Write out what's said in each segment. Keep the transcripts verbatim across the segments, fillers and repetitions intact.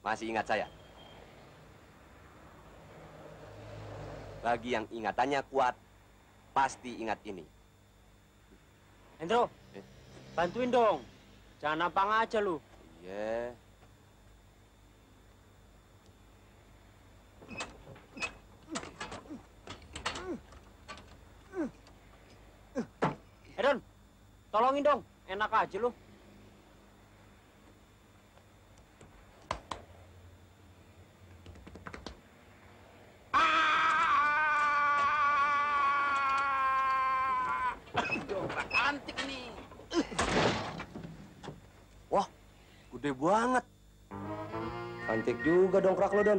Masih ingat saya? Bagi yang ingatannya kuat, pasti ingat ini. Hendro, Eh? bantuin dong. Jangan nampang aja lu. Iya. Edon, tolongin dong. Enak aja lu. Antik nih. Wah, gede banget. Antik juga dongkrak lo, Don.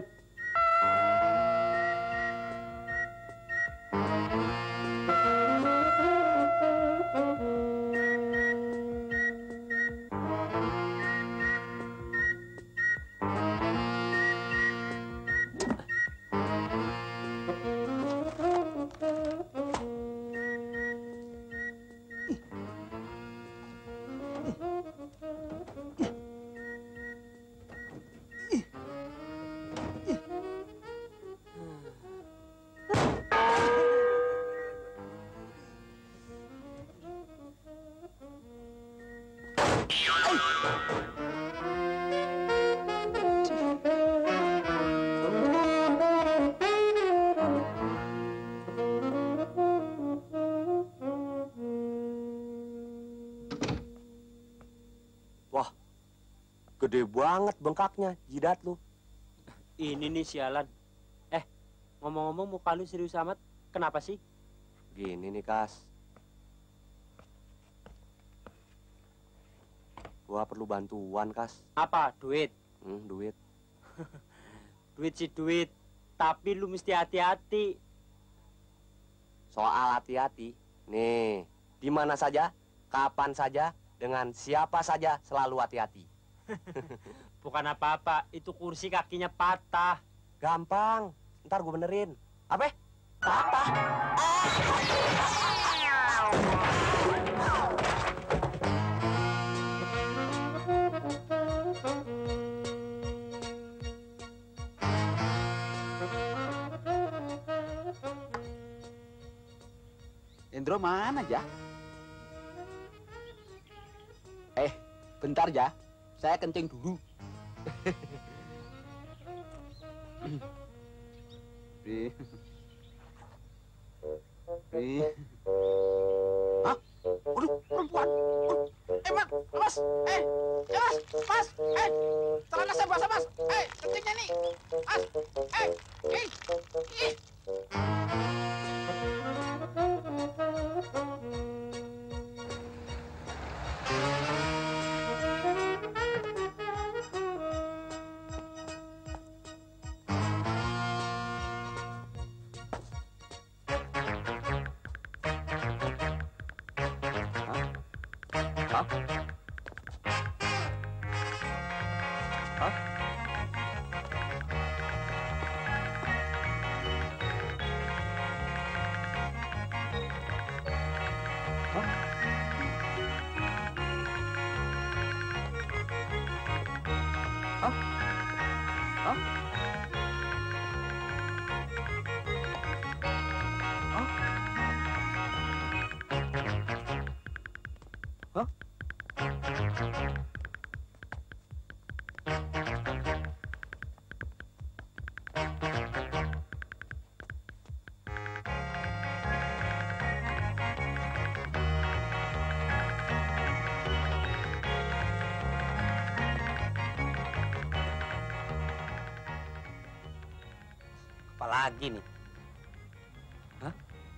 Wah, gede banget bengkaknya, jidat lu. Ini nih sialan. Eh, ngomong-ngomong muka lu serius amat. Kenapa sih? Gini nih, Kas. Gua perlu bantuan, Kas. Apa? Duit? Hmm, duit. Duit sih duit. Tapi lu mesti hati-hati. Soal hati-hati, nih, di mana saja, kapan saja, dengan siapa saja selalu hati-hati. Bukan apa-apa, itu kursi kakinya patah. Gampang, ntar gue benerin. Apa? Patah. Endro mana, Ja? Eh, bentar, Ja. Saya kencing dulu. Ri. Ri. Hah? Aduh, perempuan. Eh, Mas, Mas. Eh, eh, Mas, Mas. Eh, celana saya basah, Mas. Eh, kencingnya nih. Mas. Eh, eh. Ih. Hah? Hah? Hah? Hah? Hah? Hah? Apalagi nih? Hah?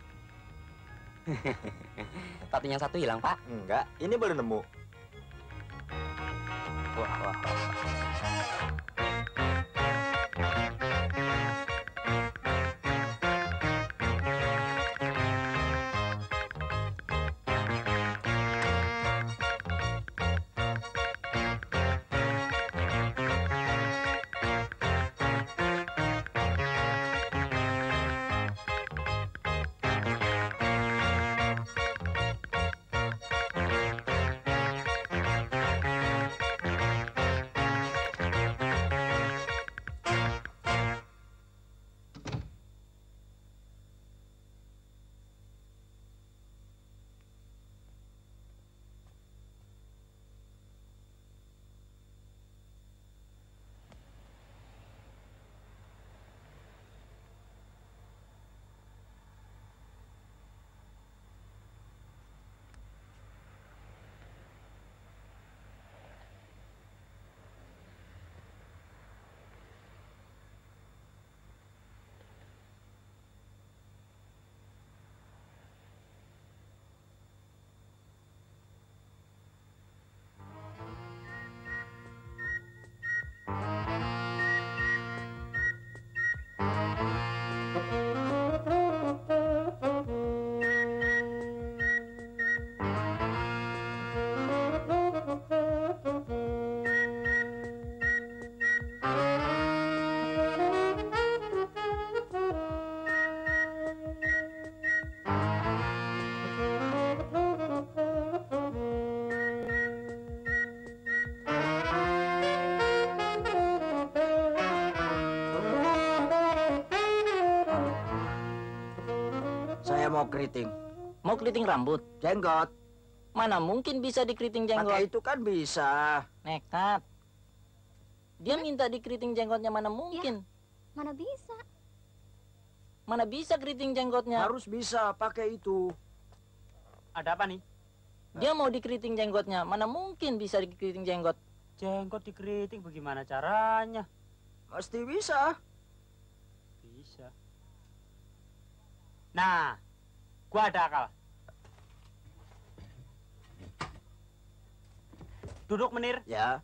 Tapi yang satu hilang, Pak. Enggak, ini baru nemu. Wah, wah, wah. mau keriting. Mau keriting rambut? Jenggot. Mana mungkin bisa dikeriting jenggot? Pakai itu kan bisa. Nekat. Dia minta dikeriting jenggotnya, mana mungkin? Mana bisa? Mana bisa keriting jenggotnya? Harus bisa pakai itu. Ada apa nih? Dia mau dikeriting jenggotnya, mana mungkin bisa dikeriting jenggot? Jenggot dikeriting bagaimana caranya? Pasti bisa. Bisa. Nah, gua ada akal. Duduk menir. Ya.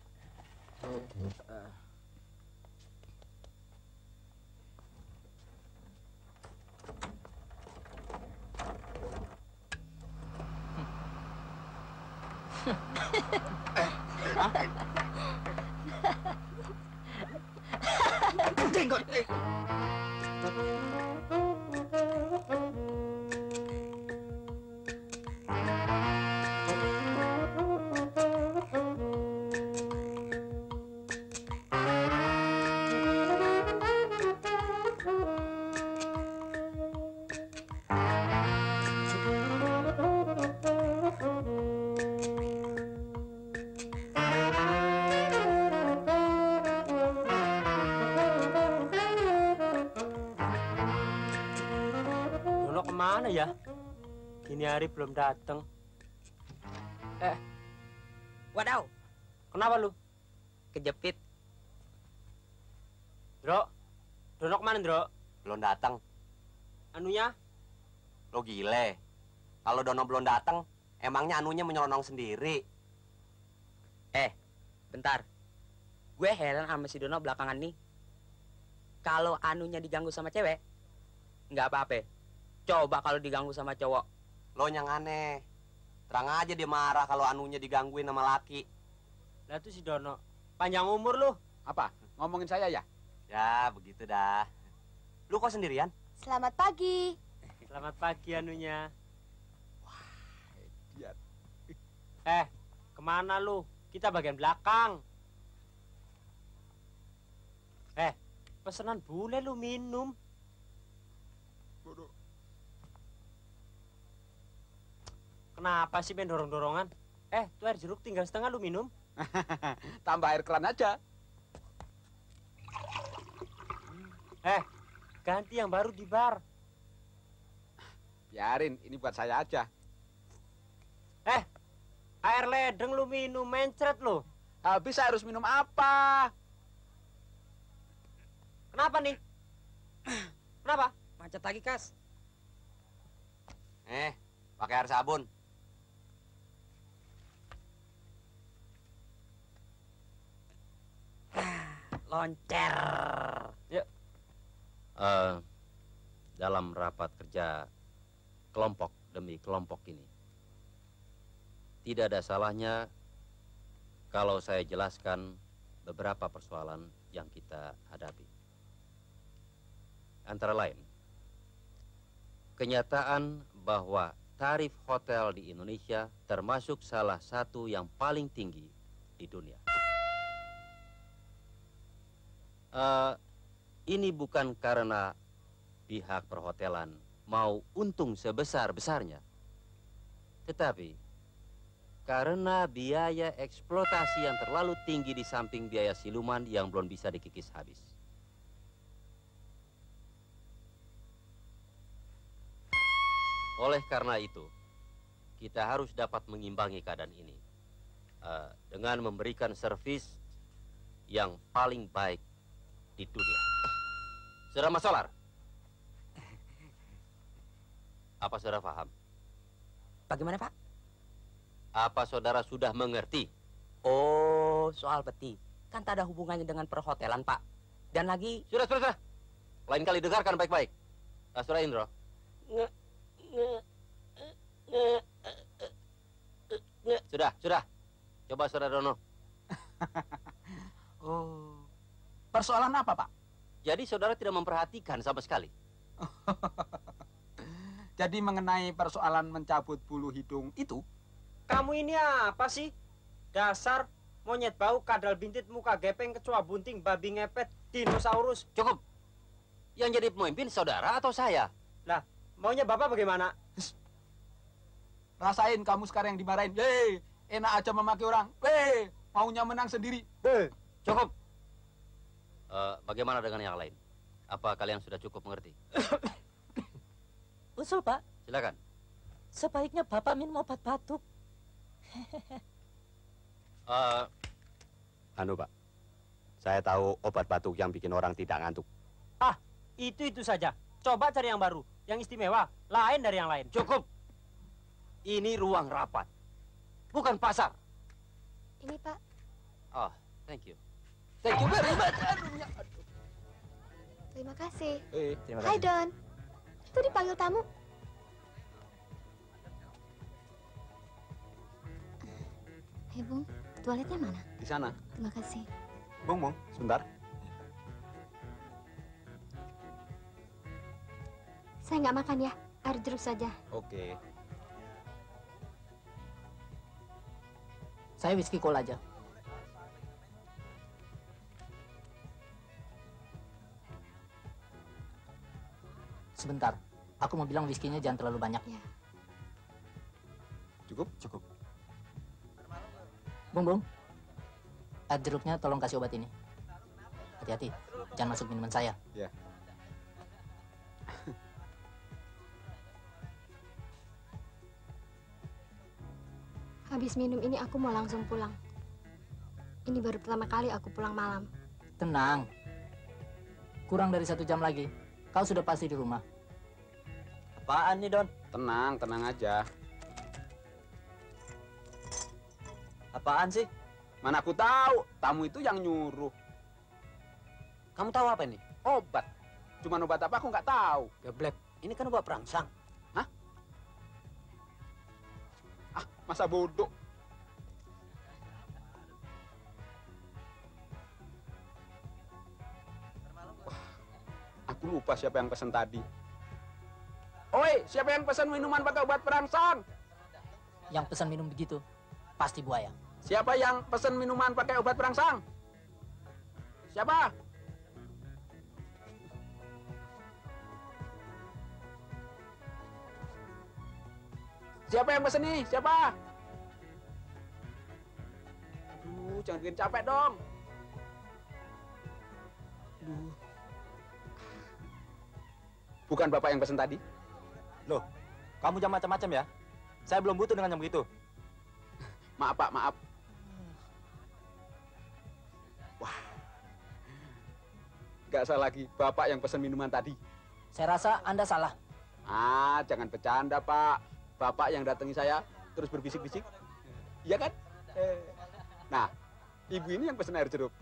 Jenggot. Dono kemana ya? Gini hari belum datang. Eh, wadaw, Kenapa lu? kejepit. Dro? Dono kemana, Dro? Belum datang. Anunya? Lo gile. Kalau Dono belum datang, emangnya anunya menyelonong sendiri. Eh, bentar. Gue heran sama si Dono belakangan nih. Kalau anunya diganggu sama cewek, nggak apa-apa. Coba kalau diganggu sama cowok. Lo yang aneh. Terang aja dia marah kalau anunya digangguin sama laki. Lah tuh si Dono. Panjang umur lu. Apa? Ngomongin saya ya? Ya, begitu dah. Lu kok sendirian? Selamat pagi. Selamat pagi anunya. Dia. Eh, kemana lu? Kita bagian belakang. Eh, pesanan bule lu minum. Kenapa sih main dorong-dorongan? Eh, tuh air jeruk tinggal setengah lu minum. Tambah air keran aja. Eh, ganti yang baru di bar. Biarin, ini buat saya aja. Eh, air ledeng lu minum, mencret lu. Habis saya harus minum apa? Kenapa nih? Kenapa? Macet lagi, Kas. Eh, pakai air sabun. Loncer. Eh, dalam rapat kerja kelompok demi kelompok ini, tidak ada salahnya kalau saya jelaskan beberapa persoalan yang kita hadapi. Antara lain, kenyataan bahwa tarif hotel di Indonesia termasuk salah satu yang paling tinggi di dunia. Uh, ini bukan karena pihak perhotelan mau untung sebesar-besarnya, tetapi karena biaya eksploitasi yang terlalu tinggi di samping biaya siluman yang belum bisa dikikis habis. Oleh karena itu, kita harus dapat mengimbangi keadaan ini uh, dengan memberikan servis yang paling baik di dunia. Saudara Mas Solar, apa saudara paham? Bagaimana, Pak? Apa saudara sudah mengerti? Oh, soal peti. Kan tak ada hubungannya dengan perhotelan, Pak. Dan lagi... Sudah, sudah, sudah. Lain kali dengarkan baik-baik. Uh, saudara Indro. Sudah, sudah. Coba saudara Dono. Oh. Persoalan apa, Pak? Jadi saudara tidak memperhatikan sama sekali. Jadi mengenai persoalan mencabut bulu hidung itu, Kamu ini apa sih? Dasar monyet bau, kadal bintit, muka gepeng, kecoa bunting, babi ngepet, dinosaurus. Cukup. Yang jadi pemimpin saudara atau saya? Lah, Maunya Bapak bagaimana? Rasain kamu sekarang yang dimarahin. Yeay, enak aja memaki orang. Weh, maunya menang sendiri. Beh. Cukup. Eh, bagaimana dengan yang lain? Apa kalian sudah cukup mengerti? Usul, Pak. Silakan. Sebaiknya Bapak minum obat batuk. Eh, Anu, Pak. Saya tahu obat batuk yang bikin orang tidak ngantuk. Ah, itu-itu saja. Coba cari yang baru, yang istimewa, lain dari yang lain. cukup. Ini ruang rapat, bukan pasar. Ini Pak. Oh, thank you. Thank you very much. Terima kasih. Eh, Terima Hai Don. Itu dipanggil tamu. Hei Bung, toiletnya mana? di sana. Terima kasih. Bung, Bung, sebentar. Saya nggak makan ya, air jeruk saja. Oke. Saya whisky cola aja. Sebentar, aku mau bilang whisky-nya jangan terlalu banyak. Ya. Cukup? Cukup. Bung, Bung. Air jeruknya tolong kasih obat ini. Hati-hati, jangan masuk minuman saya. Ya. Habis minum ini aku mau langsung pulang. Ini baru pertama kali aku pulang malam. Tenang. Kurang dari satu jam lagi, kau sudah pasti di rumah. Apaan nih, Don? Tenang, tenang aja. Apaan sih? Mana aku tahu, tamu itu yang nyuruh. Kamu tahu apa ini? Obat. Cuman obat apa aku nggak tahu. Geblek. Ini kan obat perangsang. Ah, masa bodoh. Wah, aku lupa siapa yang pesan tadi. Oi, siapa yang pesan minuman pakai obat perangsang? Yang pesan minum begitu, pasti buaya. Siapa yang pesan minuman pakai obat perangsang? Siapa? Siapa yang pesen nih? Siapa? Aduh, jangan bikin capek dong. Aduh. Bukan Bapak yang pesen tadi? Loh, kamu jangan macam-macam ya. Saya belum butuh dengan yang begitu. Maaf Pak, maaf. Wah. Gak salah lagi, Bapak yang pesen minuman tadi. Saya rasa Anda salah. Ah, jangan bercanda Pak. Bapak yang datangi saya terus berbisik-bisik. Iya kan? Eh. Nah, ibu ini yang pesen air jeruk.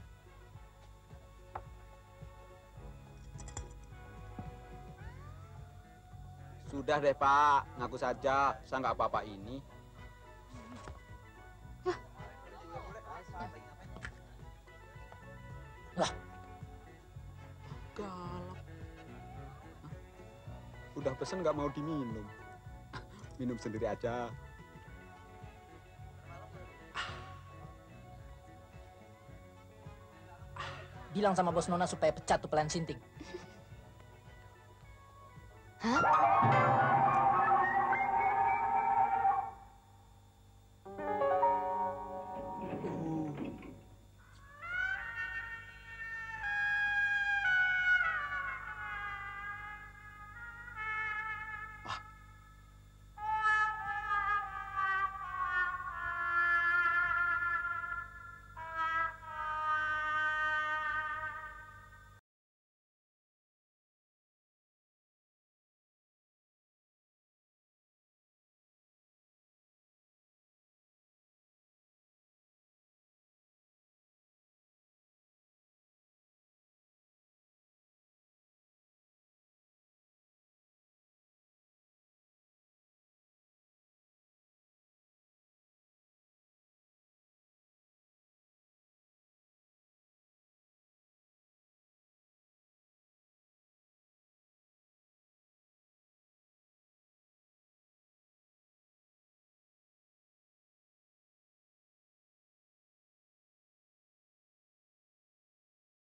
Sudah deh Pak, ngaku saja, saya nggak apa-apa ini. Lah. Galak. Hah? Udah pesen nggak mau diminum. Minum sendiri aja. Bilang sama bos Nona supaya pecat tuh pelayan sinting.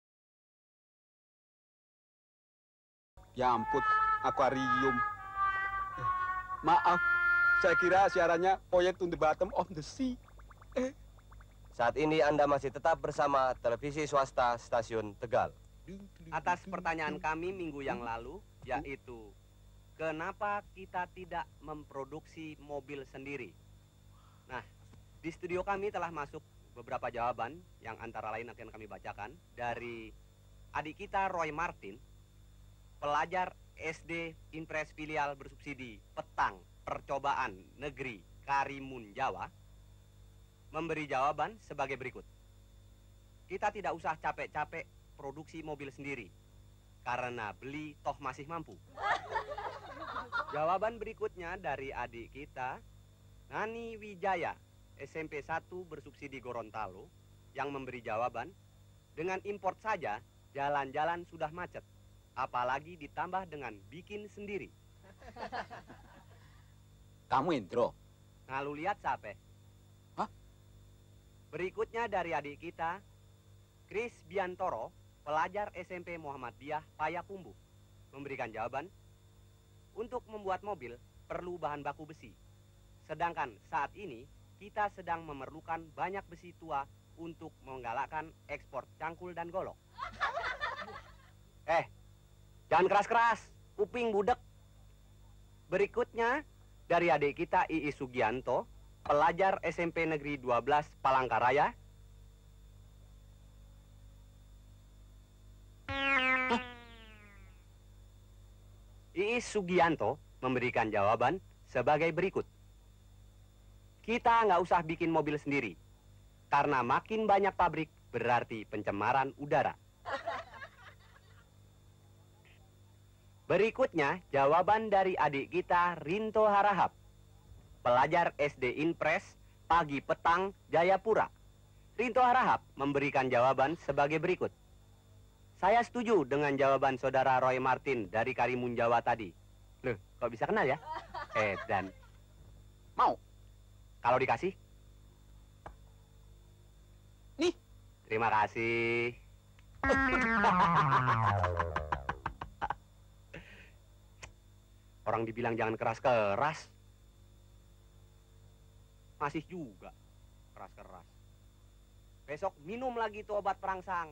Ya ampun, akuarium. Maaf, saya kira siarannya Poet to the Bottom of the Sea. Eh. Saat ini Anda masih tetap bersama televisi swasta stasiun Tegal. Atas pertanyaan kami minggu yang lalu, yaitu kenapa kita tidak memproduksi mobil sendiri? Nah, di studio kami telah masuk beberapa jawaban yang antara lain akan kami bacakan dari adik kita Roy Martin, pelajar S D Impres Filial bersubsidi Petang Percobaan Negeri Karimun Jawa, memberi jawaban sebagai berikut. Kita tidak usah capek-capek produksi mobil sendiri, karena beli toh masih mampu. Jawaban berikutnya dari adik kita, Nani Wijaya, S M P satu bersubsidi Gorontalo, yang memberi jawaban, dengan import saja jalan-jalan sudah macet, apalagi ditambah dengan bikin sendiri. Kamu intro. Nah, lu lihat siapa? Hah? Berikutnya dari adik kita, Chris Biantoro, pelajar S M P Muhammadiyah Payakumbuh, memberikan jawaban, untuk membuat mobil perlu bahan baku besi. Sedangkan saat ini kita sedang memerlukan banyak besi tua untuk menggalakkan ekspor cangkul dan golok. Eh, jangan keras-keras, kuping budek. Berikutnya dari adik kita Iis Sugianto, pelajar S M P Negeri dua belas Palangkaraya. Iis Sugianto memberikan jawaban sebagai berikut. Kita nggak usah bikin mobil sendiri, karena makin banyak pabrik berarti pencemaran udara. Berikutnya jawaban dari adik kita Rinto Harahap, pelajar S D Impres Pagi Petang Jayapura. Rinto Harahap memberikan jawaban sebagai berikut. Saya setuju dengan jawaban saudara Roy Martin dari Karimun Jawa tadi. Loh, kok bisa kenal ya? Eh, dan Mau? kalau dikasih? Nih. Terima kasih. Orang dibilang jangan keras-keras, masih juga keras-keras. Besok minum lagi tuh obat perangsang.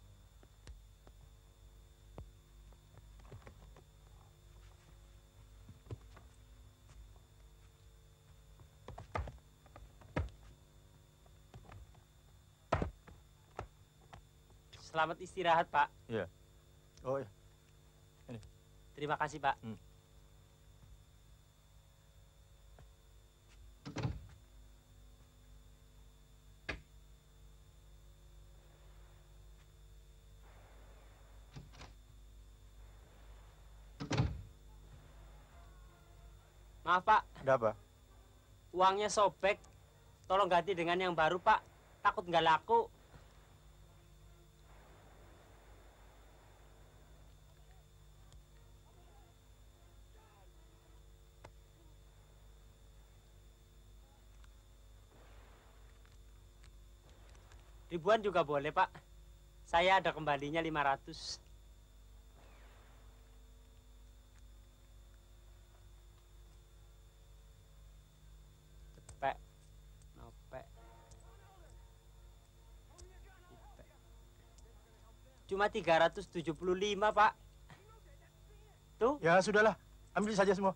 Selamat istirahat, Pak. Iya. Oh iya. Terima kasih, Pak. Hmm. Maaf, Pak. Ada apa? Uangnya sobek. Tolong ganti dengan yang baru, Pak. Takut nggak laku. Ribuan juga boleh, Pak. Saya ada kembalinya lima ratus. Cepet. Nopek. Cuma tiga ratus tujuh puluh lima, Pak. Tuh. Ya sudahlah, ambil saja semua.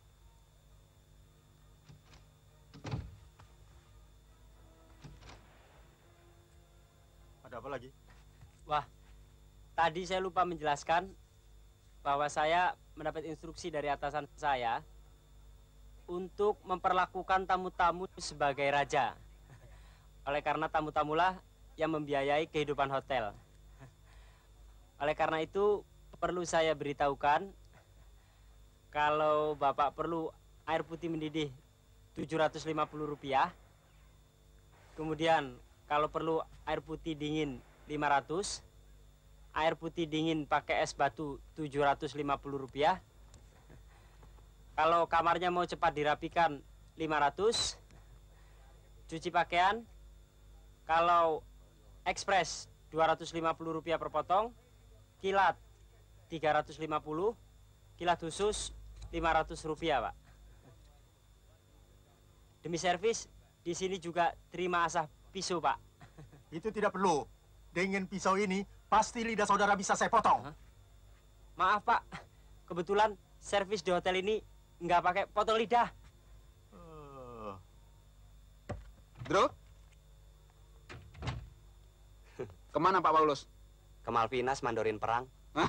Ada apa lagi? Wah, tadi saya lupa menjelaskan bahwa saya mendapat instruksi dari atasan saya untuk memperlakukan tamu-tamu sebagai raja. Oleh karena tamu-tamulah yang membiayai kehidupan hotel. Oleh karena itu, perlu saya beritahukan kalau Bapak perlu air putih mendidih tujuh ratus lima puluh rupiah. Kemudian kalau perlu air putih dingin lima ratus, air putih dingin pakai es batu tujuh ratus lima puluh rupiah. Kalau kamarnya mau cepat dirapikan lima ratus, cuci pakaian, kalau ekspres dua ratus lima puluh rupiah per potong, kilat tiga ratus lima puluh, kilat khusus lima ratus rupiah, Pak. Demi servis, di sini juga terima asah pisau, Pak. Itu tidak perlu. Dengan pisau ini, pasti lidah saudara bisa saya potong. Hah? Maaf, Pak. Kebetulan servis di hotel ini nggak pakai potong lidah. Uh, Bro? Kemana Pak Paulus? Ke Malvinas mandorin perang.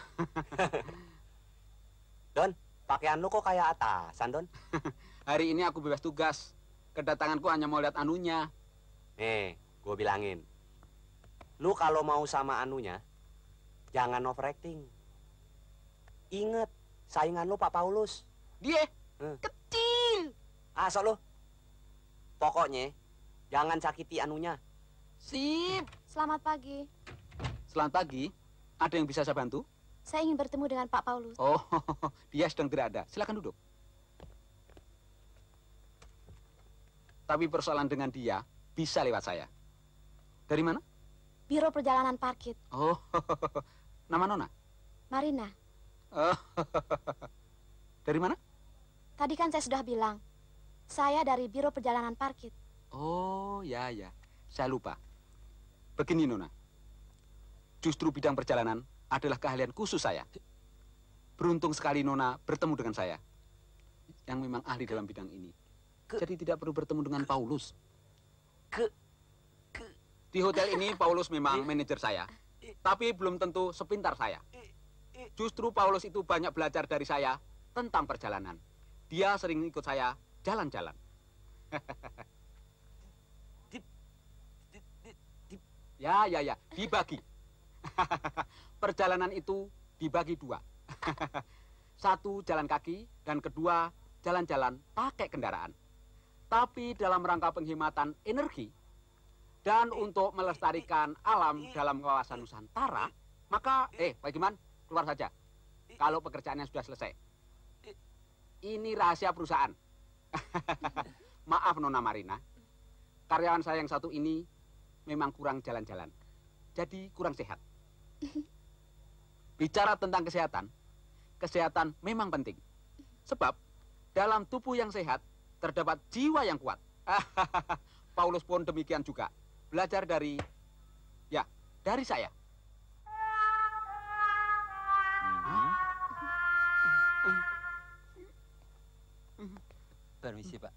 Don, pakaian lu kok kayak atasan, Don? Hari ini aku bebas tugas. Kedatanganku hanya mau lihat anunya. Nih, gue bilangin. Lu kalau mau sama anunya, jangan overacting. Ingat, saingan lu Pak Paulus. Dia Hmm. kecil. Asal lu. Pokoknya, jangan sakiti anunya. Sip. Selamat pagi. Selamat pagi. Ada yang bisa saya bantu? Saya ingin bertemu dengan Pak Paulus. Oh, dia sedang tidak ada. Silakan duduk. Tapi persoalan dengan dia bisa lewat saya. Dari mana? Biro Perjalanan Parkit. Oh, nama Nona? Marina. Oh, dari mana? Tadi kan saya sudah bilang. Saya dari Biro Perjalanan Parkit. Oh, ya, ya. Saya lupa. Begini, Nona. Justru bidang perjalanan adalah keahlian khusus saya. Beruntung sekali Nona bertemu dengan saya. Yang memang ahli dalam bidang ini. Jadi tidak perlu bertemu dengan Paulus. Ke, Di hotel ini Paulus memang manajer saya. Tapi belum tentu sepintar saya. Justru Paulus itu banyak belajar dari saya tentang perjalanan. Dia sering ikut saya jalan-jalan. Ya, ya, ya, dibagi. Perjalanan itu dibagi dua. Satu jalan kaki dan kedua jalan-jalan pakai kendaraan. Tapi dalam rangka penghematan energi dan untuk melestarikan alam dalam kawasan Nusantara, maka, eh, Pak Giman, keluar saja. Kalau pekerjaannya sudah selesai. Ini rahasia perusahaan. Maaf Nona Marina, karyawan saya yang satu ini memang kurang jalan-jalan. Jadi kurang sehat. Bicara tentang kesehatan, kesehatan memang penting. Sebab dalam tubuh yang sehat terdapat jiwa yang kuat. Paulus pun demikian juga. Belajar dari, ya, dari saya. Permisi, Pak.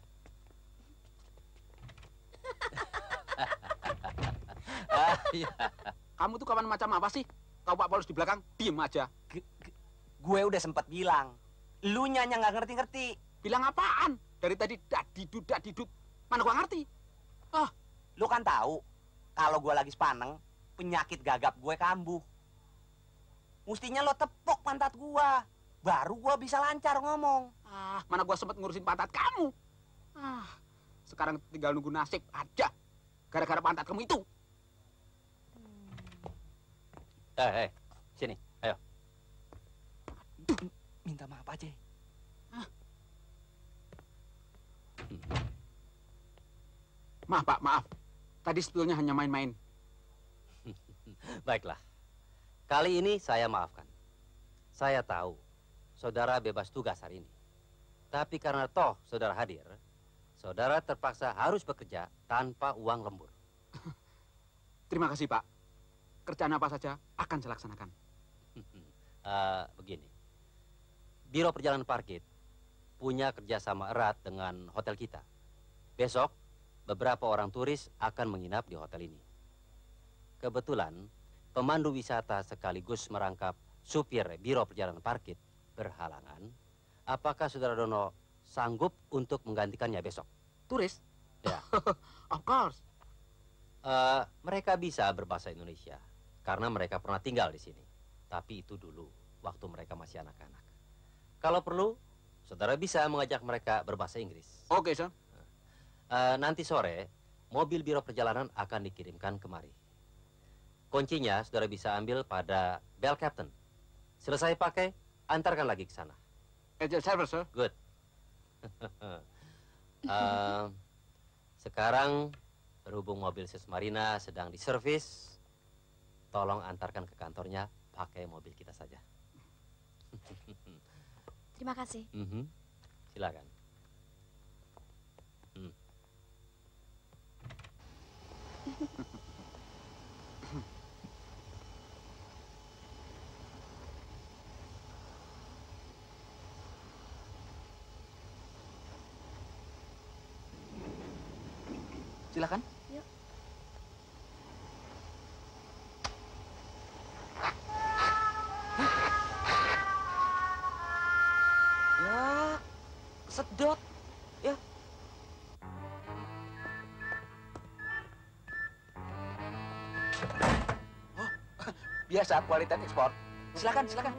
Ah, iya. Kamu tuh kawan macam apa sih? Tahu Pak Paulus di belakang, diem aja. gue udah sempet bilang. Lu nyanya nggak ngerti-ngerti. Bilang apaan? Dari tadi dadidut dadidut. Mana gua ngerti? Ah, Lu kan tahu kalau gue lagi sepaneng, penyakit gagap gue kambuh. Mestinya lo tepok pantat gua, baru gua bisa lancar ngomong. ah, mana gua sempet ngurusin pantat kamu. Ah, sekarang tinggal nunggu nasib aja. Gara-gara pantat kamu itu. Eh, eh, sini, ayo. Minta maaf aja. Maaf Pak, maaf. Tadi sebetulnya hanya main-main. Baiklah. Kali ini saya maafkan. Saya tahu saudara bebas tugas hari ini. Tapi karena toh saudara hadir, saudara terpaksa harus bekerja tanpa uang lembur. Terima kasih Pak. Kerjaan apa saja akan saya laksanakan. Eh, begini. Biro Perjalanan Parkit punya kerjasama erat dengan hotel kita. Besok, beberapa orang turis akan menginap di hotel ini. Kebetulan, pemandu wisata sekaligus merangkap supir Biro Perjalanan Parkit berhalangan. Apakah Saudara Dono sanggup untuk menggantikannya besok? Turis? Ya. Of course. Eh, mereka bisa berbahasa Indonesia karena mereka pernah tinggal di sini. Tapi itu dulu, waktu mereka masih anak-anak. Kalau perlu, saudara bisa mengajak mereka berbahasa Inggris. Oke, Sir. Eh, nanti sore, mobil Biro Perjalanan akan dikirimkan kemari. Kuncinya saudara bisa ambil pada bell captain. Selesai pakai, antarkan lagi ke sana. Agent service, Sir. Good. Eh, sekarang, berhubung mobil Sis Marina sedang diservis, tolong antarkan ke kantornya pakai mobil kita saja. Terima kasih. Mhm. Silakan. Hmm. Silakan. Yuk. Ya, sedot. Ya. Oh, biasa kualitas ekspor. Silakan, silakan.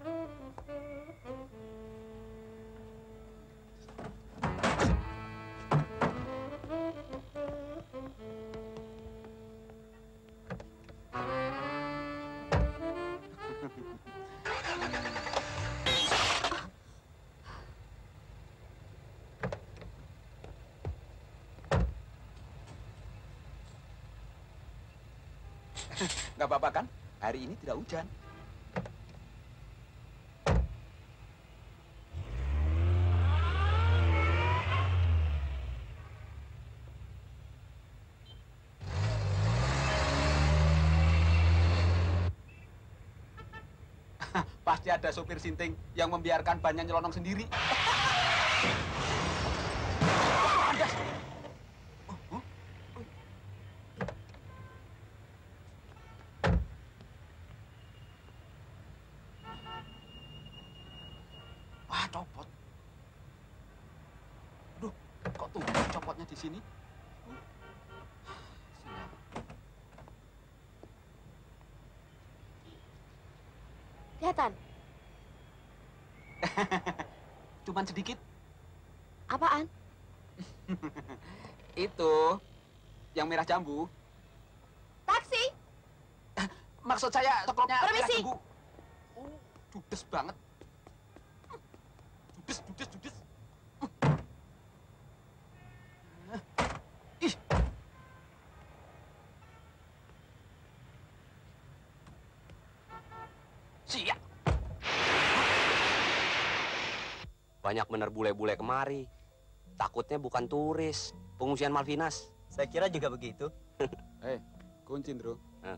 Nggak apa-apa kan? Hari ini tidak hujan. Pasti ada sopir sinting yang membiarkan bannya nyelonong sendiri. Wah, copot. Duh, kok tuh copotnya di sini? Siap. Kelihatan? Cuman sedikit. Apaan? Itu yang merah jambu. Taksi! Maksud saya tokonya merah Permisi. jambu. Oh, judes banget. Judes, judes, judes. Ih. Siap. Banyak bener bule-bule kemari. Takutnya bukan turis, pengungsian Malvinas. Saya kira juga begitu. Eh, kunci, Bro. Hah?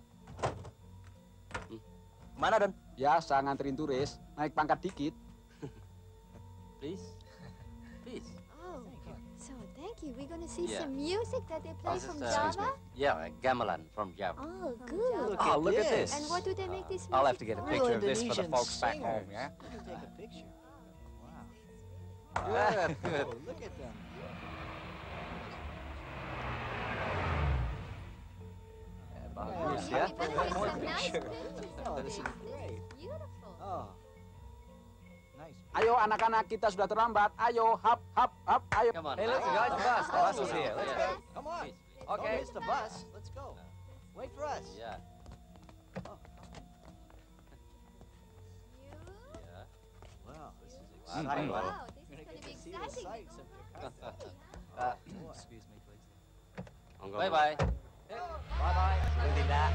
Mana, Don? Biasa nganterin turis, naik pangkat dikit. Please. Please. Oh, so thank you. We're gonna see Yeah. some music that they play Oh, from this is, uh, Java. Yeah, gamelan from Java. Oh, good. Oh, look at this. And what do they make this music I'll have to get a for? picture of this for the Indonesian folks back singers. home, yeah? You can take a picture. Wow. Good, good. Oh, look at them. Bagus Yeah, ya. we better get some nice Picture. pictures Oh, of this is these. great. Beautiful. Oh. Nice. Ayo anak-anak, kita sudah terlambat. Ayo, hap, hap, hap, ayo. Come on. Hey, listen, guys, the bus. The bus is here. Let's go. Come on. Okay. Don't miss the bus. Let's go. Wait for us. Yeah. Oh. You? Yeah. Wow, this is Wow. exciting. Wow, We're this is gonna gonna get be to see the exciting. sights of Jakarta. Uh, Boy. Excuse me, please. Monggo, bye monggo. bye. Bye-bye. Sugeng Dinda.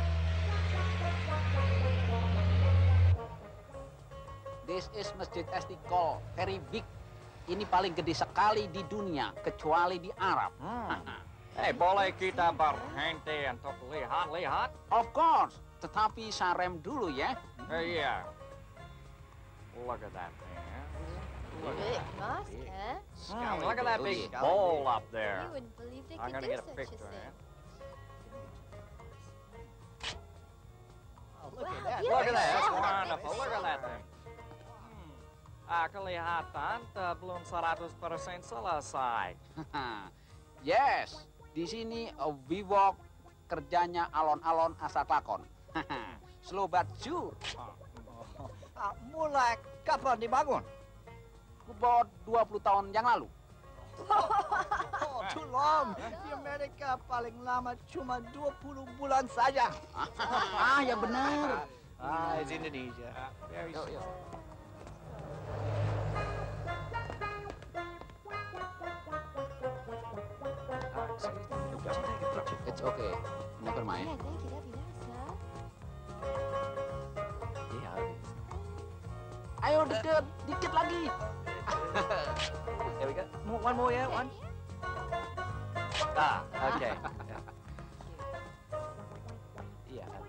This is Masjid Istiqlal, very big. Ini paling gede sekali di dunia, kecuali di Arab. Eh, boleh kita berhenti untuk lihat-lihat? Of course, tetapi saya rem dulu ya. Eh, iya. Look at that thing, yeah? Look at Big that. mask, huh? Hmm, look at that big Scally ball up there. You wouldn't believe they I'm could gonna do get a such a picture, thing. yeah? Oh, look Wow, at that. Look at that, that's beautiful. wonderful. Look at that thing. Hmm. Ah, kelihatan uh, belum seratus persen selesai. Yes, di sini uh, WeWork kerjanya alon-alon asal lakon. Slow but sure. Ah, mulai kapan dibangun? About dua puluh tahun yang lalu. Oh, too long. Di Amerika paling lama cuma dua puluh bulan saja. Ah, ya benar. Ah, it's Indonesia. Very Yo, yo. slow. Ah, excuse me. Would you take a picture? It's okay. Never mind. Yeah, thank you. That'd be nice, huh? Yeah. Ayo deket, dikit lagi. There we go. More, one more, yeah? One. Ah, okay. Yeah.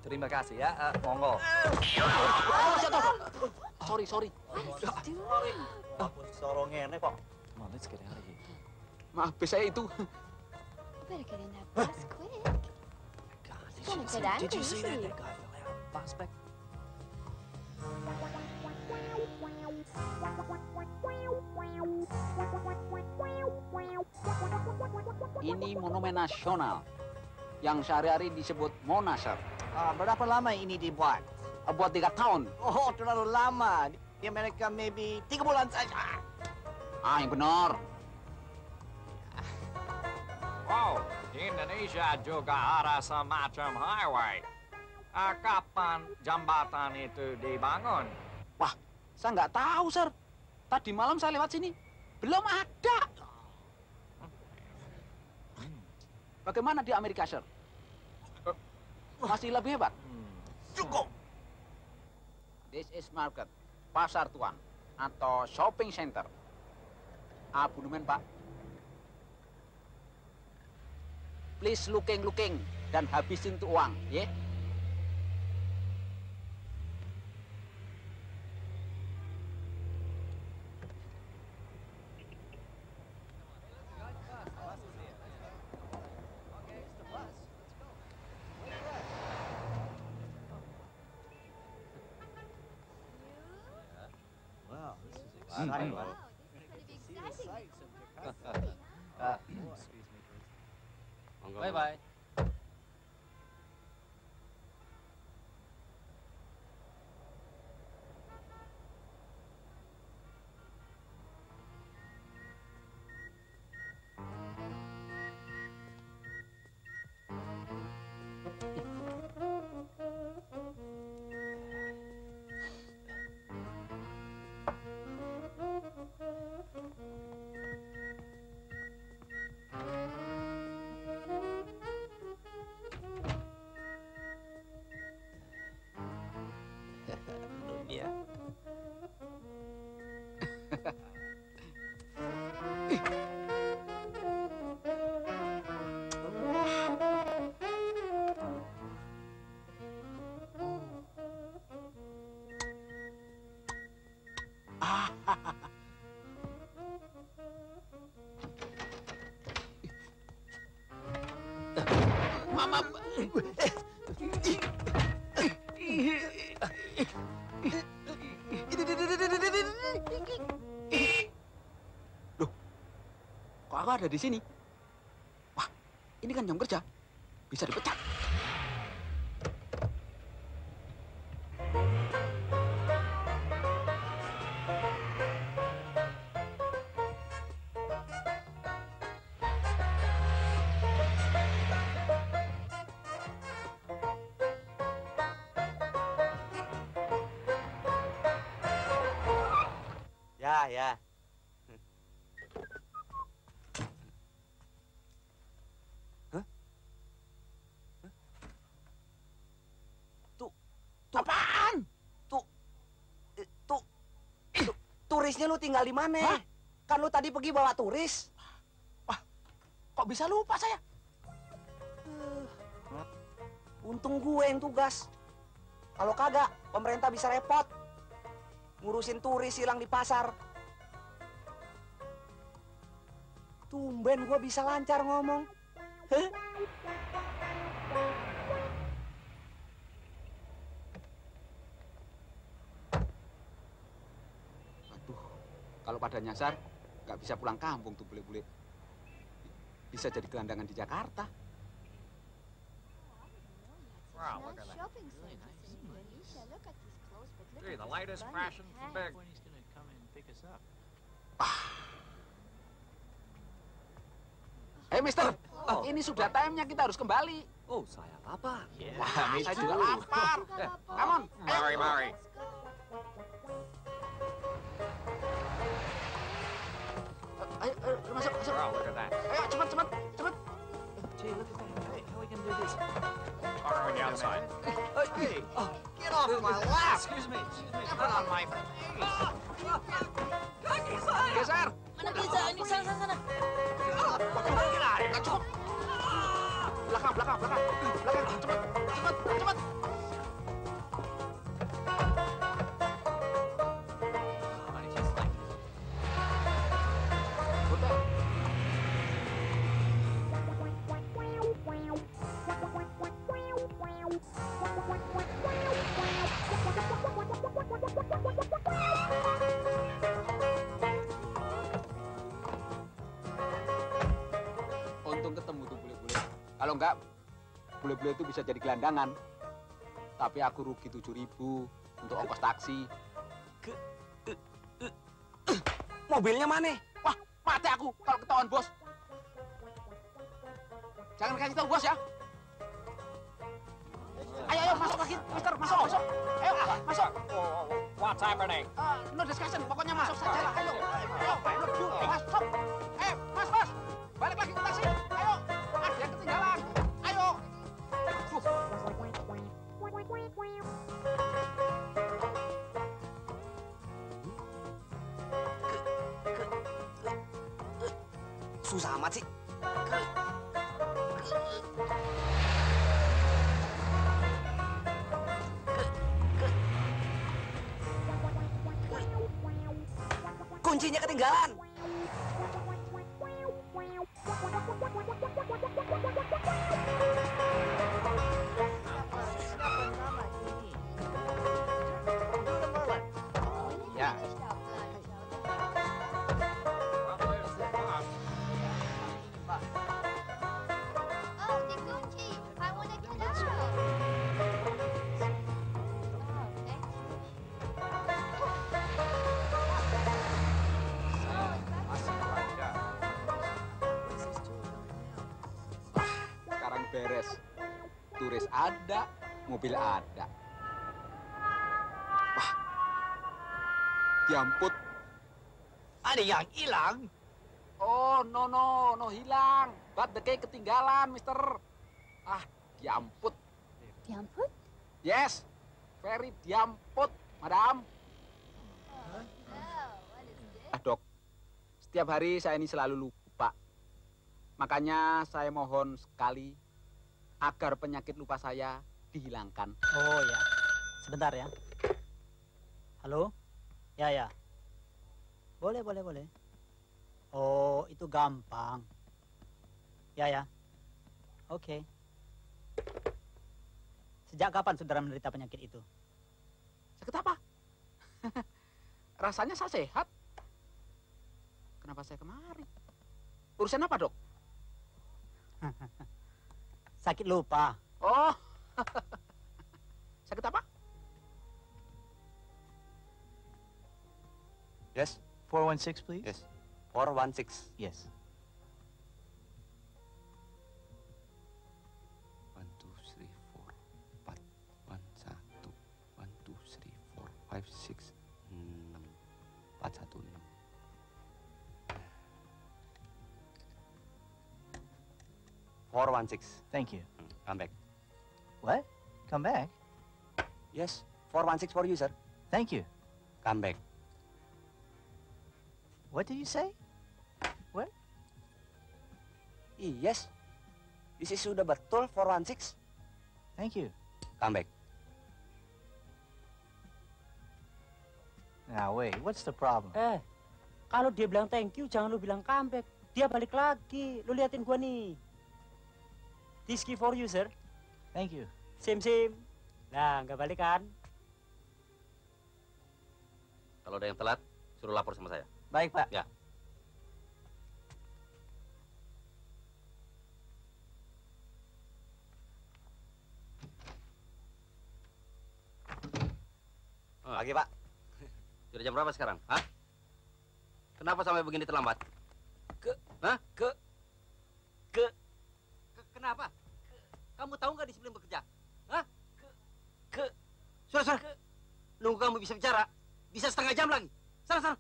terima kasih ya. Uh, monggo. Oh, jatuh. Sorry, sorry. Sorongnya ini kok. Come on, let's get out of here. Maaf, bis saya itu. Better get in that bus quick. God, It's gonna get angry did you see that? easily. That guy fell out. Prospect. Ini monumen nasional yang sehari-hari disebut Monasar. Ah, berapa lama ini dibuat? Uh, buat tiga tahun. Oh, terlalu lama. Di Amerika maybe tiga bulan saja. Ah, yang benar. Wow, di Indonesia juga ada semacam highway. Uh, kapan jembatan itu dibangun? Wah, saya nggak tahu, Sir. Tadi malam saya lewat sini. Belum ada. Bagaimana di Amerika, Sir? Masih lebih hebat? Cukup. This is market, pasar tuan, atau shopping center. Abonemen, Pak. Please looking-looking dan habisin tuh uang, ya. Exciting. Wow, this is gonna be exciting. Bye bye. Dunia. Mama. Loh, kok aku ada di sini? Wah, ini kan jam kerja. Bisa dipecat. Ya, ya. Hah? Hah? Tuh, tuh. Apaan? Tuh, eh, tuh, tuh, turisnya lu tinggal di mana? Hah? Kan lu tadi pergi bawa turis. Kok bisa lupa saya? Untung gue yang tugas. Kalau kagak, pemerintah bisa repot. Ngurusin turis hilang di pasar. Tumben gue bisa lancar ngomong. Heh? Aduh, kalau pada nyasar, nggak bisa pulang kampung tuh bule-bule. Bisa jadi gelandangan di Jakarta. Wow, look at that. Shopping centers in Indonesia. Look at these clothes, but look Gee, at the this latest bunny fashion hat. big. Hei, Mister, ini sudah time-nya kita harus kembali. Oh, saya lapar. Wah, saya juga lapar. Juga lapar. Come on, ayo. Mari, mari. Ayo, ayo, masuk, masuk. Wow, look at that. Ayo, cepat, cepat, cepat. Gee, look at that. Hey, how are we gonna do this? Are on the outside. Hey, get off my lap! Excuse me, excuse me. Not on my face. Geser. Mana bisa? Ini sana, sana, sana. Nggak cukup. Belakang, belakang, belakang. Belakang, cepat, cepat, cepat. Kalau enggak, bule-bule itu bisa jadi gelandangan. Tapi aku rugi tujuh ribu untuk ongkos taksi. Mobilnya mana? Wah, mati aku kalau ketahuan bos. Jangan kasih tahu bos ya. Ayo, ayo, masuk lagi, Mister, masuk, masuk. Ayo, masuk. What's happening? Uh, no discussion, pokoknya masuk saja lah. Ayo, ayo, ayo, masuk. Eh, mas, mas, balik lagi ke taksi. Ayo, ada yang ketinggalan. Ayo. Susah amat sih. Kuncinya ketinggalan. Ya. Oh, dikunci. Kamu udah kenal. Sekarang beres. Turis ada, mobil ada. Wah, diamput. Ada yang hilang. Oh, no, no, no hilang. But the key ketinggalan, Mister. Ah, diamput. Diamput? Yes, very diamput, Madam. Ah, Dok, setiap hari saya ini selalu lupa. Makanya saya mohon sekali agar penyakit lupa saya dihilangkan. Oh ya, sebentar ya. Halo? Ya, ya. Boleh, boleh, boleh. Oh, itu gampang. Ya, ya. Oke. Sejak kapan saudara menderita penyakit itu? Sakit apa? Rasanya saya sehat. Kenapa saya kemari? Urusan apa, Dok? Sakit lupa. Oh. Sakit apa? Yes, four one six, please. yes. four one six. Yes. One, two, three, four, empat, one, satu, one, two, three, four, five, six, enam, empat, satu, enam. Four, one, six. Thank you. Come back. What? Come back? Yes, four, one, six for you, sir. Thank you. Come back. What did you say? What? Yes. This is sudah betul four one six. Thank you. Come back. Now wait, what's the problem? Eh, kalau dia bilang thank you, jangan lu bilang comeback. Dia balik lagi. Lu liatin gua nih. This key for you, sir. Thank you. Same, same. Nah, nggak balik kan? Kalau ada yang telat, suruh lapor sama saya. Baik, Pak. Ya. Pagi, Pak. Sudah jam berapa sekarang? Hah? Kenapa sampai begini terlambat? Ke, Hah? ke, Ke, ke kenapa? Ke, kamu tahu nggak disiplin bekerja? Hah? ke, ke, Sudah, sudah. Nunggu kamu bisa bicara, bisa setengah jam lagi. Sana, sana.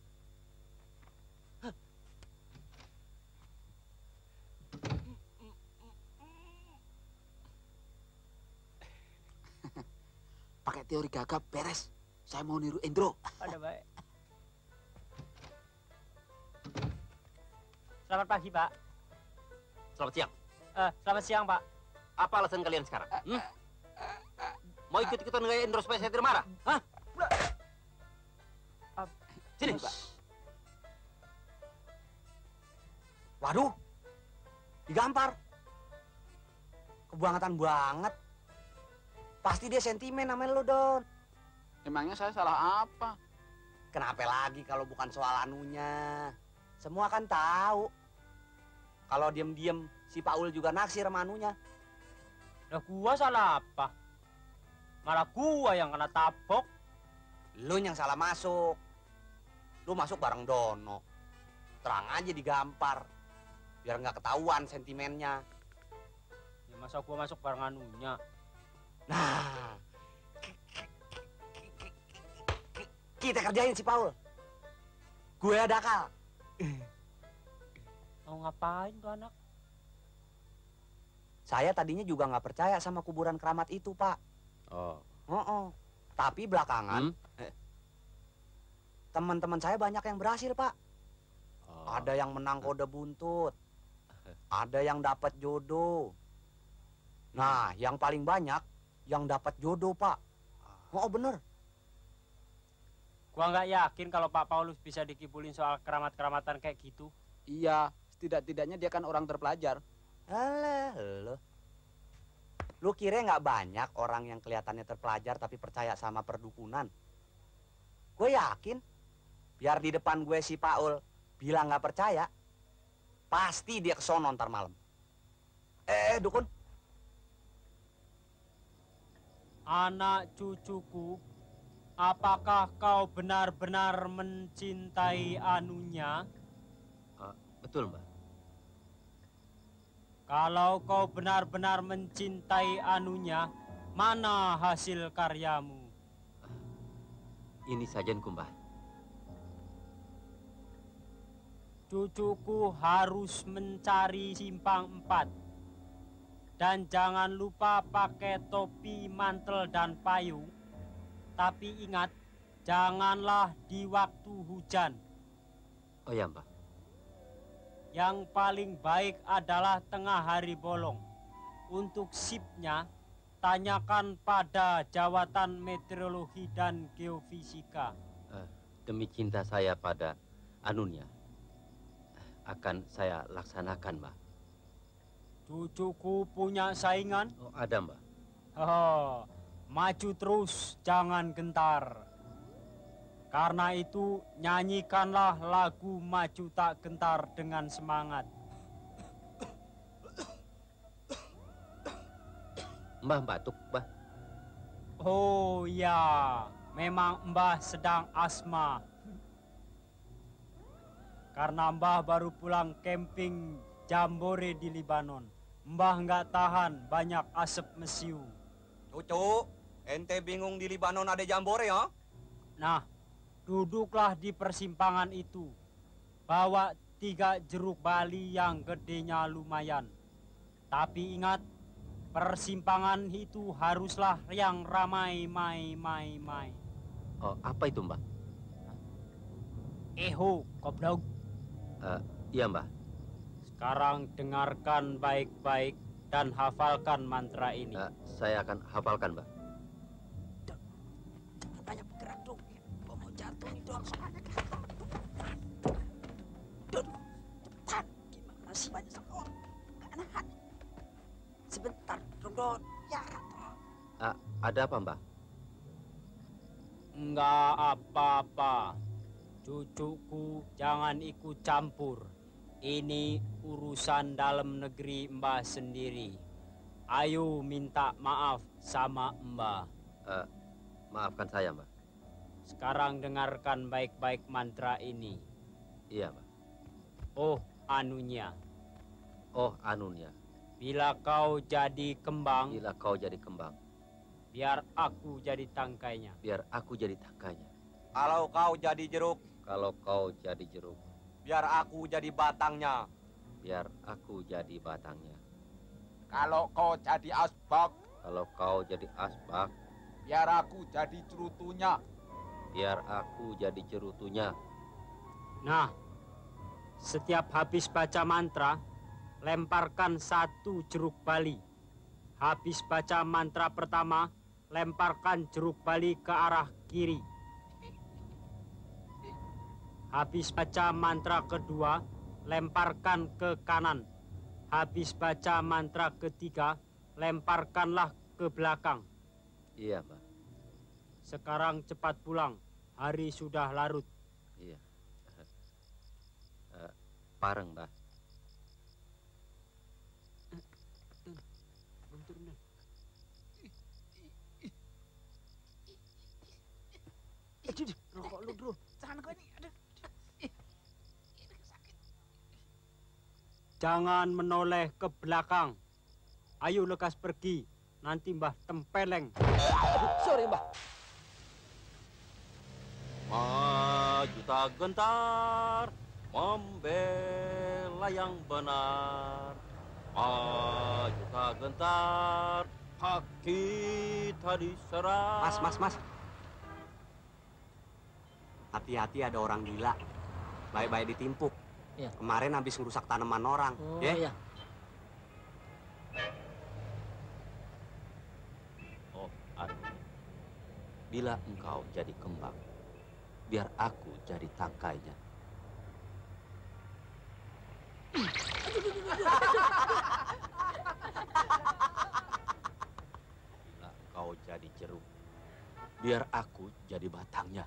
Pakai teori gagap beres. Saya mau niru Endro. Ada baik. Selamat pagi, Pak. Selamat siang. Eh, selamat siang, Pak. Apa alasan kalian sekarang? Hmm? Mau ikut-ikutan gaya Endro supaya saya tidak marah? Hah? Sini. waduh, digampar. Kebangetan banget. Pasti dia sentimen sama lu, Don. Emangnya saya salah apa? Kenapa lagi kalau bukan soal anunya? Semua kan tahu. Kalau diem-diem si Paul juga naksir sama anunya. Lah gua salah apa? Malah gua yang kena tabok. Lu yang salah masuk. Lu masuk bareng Dono. Terang aja digampar. Biar nggak ketahuan sentimennya. Ya masa gua masuk bareng anunya. Nah, kita kerjain si Paul. Gue ada akal. Mau ngapain tuh anak? Saya tadinya juga nggak percaya sama kuburan keramat itu, Pak. Oh. Oh, oh. Tapi belakangan, Hmm? eh, teman-teman saya banyak yang berhasil, Pak. Oh. Ada yang menang kode buntut. Ada yang dapat jodoh. Nah, yang paling banyak yang dapat jodoh, Pak. Oh, bener. Gua nggak yakin kalau Pak Paulus bisa dikibulin soal keramat-keramatan kayak gitu. Iya, setidak-tidaknya dia kan orang terpelajar. Alah, lo. Lu kira nggak banyak orang yang kelihatannya terpelajar tapi percaya sama perdukunan? Gue yakin, biar di depan gue si Paul bilang nggak percaya, pasti dia kesono ntar malam. Eh, dukun. Anak cucuku, apakah kau benar-benar mencintai anunya? Uh, betul, Mbah. Kalau kau benar-benar mencintai anunya, mana hasil karyamu? Ini sajenku, Mbah. Cucuku harus mencari simpang empat. Dan jangan lupa pakai topi, mantel, dan payung. Tapi ingat, janganlah di waktu hujan. Oh ya, Mbah. Yang paling baik adalah tengah hari bolong. Untuk sipnya, tanyakan pada jawatan meteorologi dan geofisika. Uh, demi cinta saya pada anunya, akan saya laksanakan, Mbah. Cucuku punya saingan? Oh, ada, Mbah. Oh, maju terus, jangan gentar. Karena itu, nyanyikanlah lagu Maju Tak Gentar dengan semangat. Mbah batuk, Mbah. Oh ya, memang Mbah sedang asma. Karena Mbah baru pulang camping jambore di Libanon. Mbah nggak tahan banyak asap mesiu. Cucu, ente bingung di Libanon ada jambore ya? Nah, duduklah di persimpangan itu. Bawa tiga jeruk bali yang gedenya lumayan. Tapi ingat, persimpangan itu haruslah yang ramai, mai, mai, mai. Oh, apa itu, Mbah? Eho, goblok. Uh, iya, Mbah. Sekarang dengarkan baik-baik dan hafalkan mantra ini. Uh, saya akan hafalkan, Mbah. Banyak bergerak dong. Gua mau jatuh nih dong. Dun, cepetan. Gimana sih banyak sekali. Gak nahan. Sebentar, dong, Don. Ya, Don. Uh, ada apa, Mbah? Enggak apa-apa. Cucuku jangan ikut campur. Ini urusan dalam negeri Mbah sendiri. Ayo minta maaf sama Mbah. Uh, maafkan saya, Mbah. Sekarang dengarkan baik-baik mantra ini. Iya, Mbah. Oh, anunya. Oh, anunya. Bila kau jadi kembang, Bila kau jadi kembang, biar aku jadi tangkainya. biar aku jadi tangkainya. Kalau kau jadi jeruk, Kalau kau jadi jeruk, biar aku jadi batangnya. biar aku jadi batangnya. Kalau kau jadi asbak, Kalau kau jadi asbak, biar aku jadi cerutunya. biar aku jadi cerutunya. Nah, setiap habis baca mantra, lemparkan satu jeruk bali. Habis baca mantra pertama, lemparkan jeruk bali ke arah kiri. Habis baca mantra kedua, lemparkan ke kanan. Habis baca mantra ketiga, lemparkanlah ke belakang. Iya, Mbah. Sekarang cepat pulang, hari sudah larut. Iya. Uh, pareng, Mbah. rokok lu, Bro. Tangan gue nih, aduh. Jangan menoleh ke belakang. Ayo lekas pergi. Nanti Mbah tempeleng. Sorry, Mbah. Maju tak gentar, membela yang benar. Maju tak gentar, hak kita diserang. Mas, mas, mas. Hati-hati ada orang gila. Baik-baik ditimpuk. Iya. Kemarin habis ngerusak tanaman orang. Oh, ya? iya. Oh, Anu. Bila engkau jadi kembang, biar aku jadi tangkainya. Bila engkau jadi jeruk, biar aku jadi batangnya.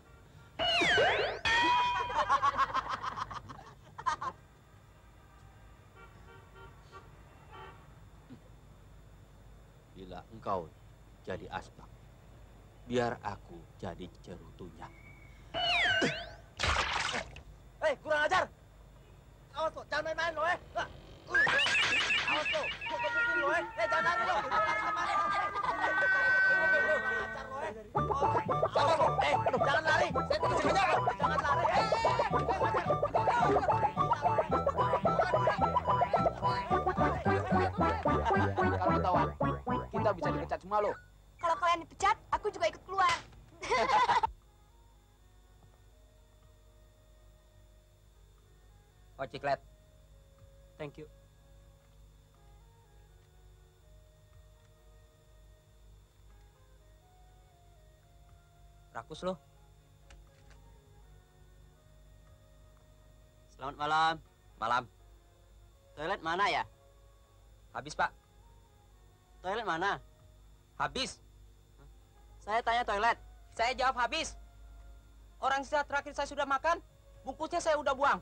Bila engkau jadi asbak, biar aku jadi cerutunya. Hei, kurang ajar. Awas lo, jangan main-main lo, eh. Ah. Uh, Awas lo, gua gebukin lo, eh. Eh, jangan lari lo. Lari kemana? Awas lo, eh, jangan lari. Saya tunggu sebentar lo. Jangan lari, eh. Kalau ketahuan, kita bisa dipecat semua lo. Kalau kalian dipecat, aku juga ikut keluar. Oh, Ciklet. Thank you. Rakus lo. Selamat malam. Malam. Toilet mana ya? Habis, Pak. Toilet mana? Habis. Saya tanya toilet. Saya jawab habis. Orang sisa terakhir saya sudah makan, bungkusnya saya udah buang.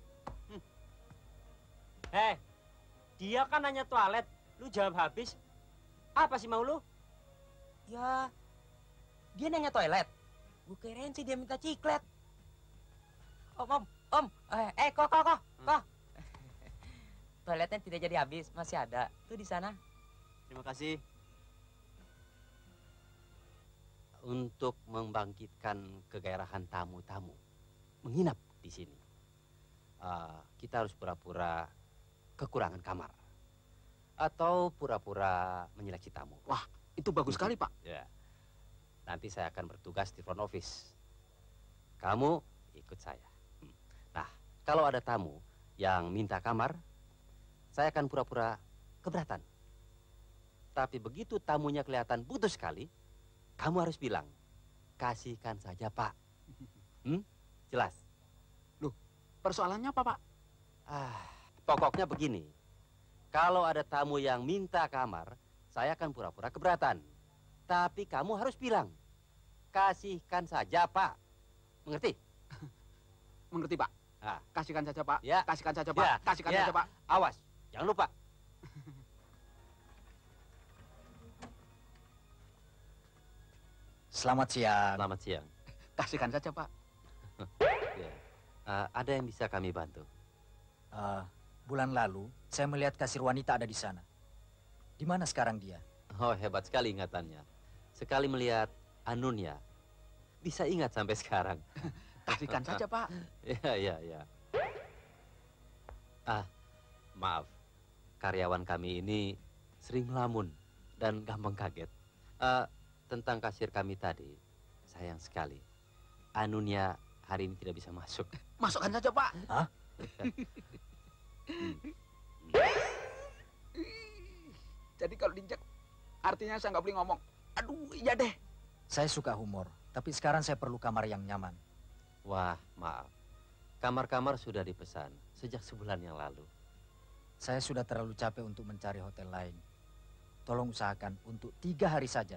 Heh, dia kan nanya toilet. Lu jawab habis. Apa sih mau lu? Ya, dia nanya toilet. Gue kirain sih dia minta ciklet. Om, om, om. Eh, eh kok, kok, kok, kok. Toiletnya tidak jadi habis, masih ada. Tuh di sana. Terima kasih. Untuk membangkitkan kegairahan tamu-tamu menginap di sini, uh, kita harus pura-pura kekurangan kamar atau pura-pura menyeleksi tamu. Wah, itu bagus sekali, Pak. Ya. Nanti saya akan bertugas di front office. Kamu ikut saya. Nah, kalau ada tamu yang minta kamar, saya akan pura-pura keberatan. Tapi begitu tamunya kelihatan butuh sekali, kamu harus bilang, kasihkan saja, Pak. Hmm? Jelas? Loh, persoalannya apa, Pak? Ah, pokoknya begini. Kalau ada tamu yang minta kamar, saya akan pura-pura keberatan. Tapi kamu harus bilang, kasihkan saja, Pak. Mengerti? Mengerti, Pak. Ah. Kasihkan saja, Pak. Ya. Kasihkan saja, Pak. Ya. Kasihkan Ya. saja, Pak. Awas, jangan lupa. Selamat siang. Selamat siang. Kasihkan saja, Pak. Ya. Uh, ada yang bisa kami bantu? Uh, bulan lalu, saya melihat kasir wanita ada di sana. Di mana sekarang dia? Oh, hebat sekali ingatannya. Sekali melihat Anunya, bisa ingat sampai sekarang. Kasihkan saja, Pak. Ya, ya, ya. Ah, maaf. Karyawan kami ini sering melamun dan gampang kaget. Uh, tentang kasir kami tadi, sayang sekali. Anunya hari ini tidak bisa masuk. Masukkan saja, Pak. Hah? Hmm. Jadi kalau diinjak, artinya saya nggak boleh ngomong. Aduh, iya deh. Saya suka humor, tapi sekarang saya perlu kamar yang nyaman. Wah, maaf. Kamar-kamar sudah dipesan sejak sebulan yang lalu. Saya sudah terlalu capek untuk mencari hotel lain. Tolong usahakan untuk tiga hari saja.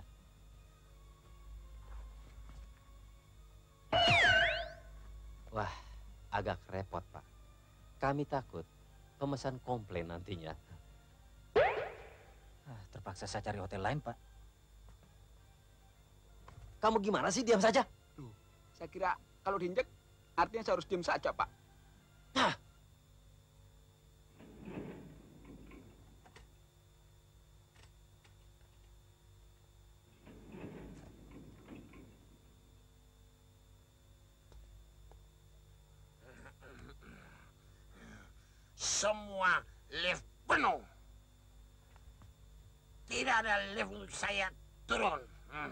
Wah, agak repot, Pak. Kami takut pemesan komplain nantinya. Ah, terpaksa saya cari hotel lain, Pak. Kamu gimana sih? Diam saja. Loh, Saya kira kalau diinjek artinya saya harus diam saja, Pak. Semua lift penuh. Tidak ada lift untuk saya turun. Hmm.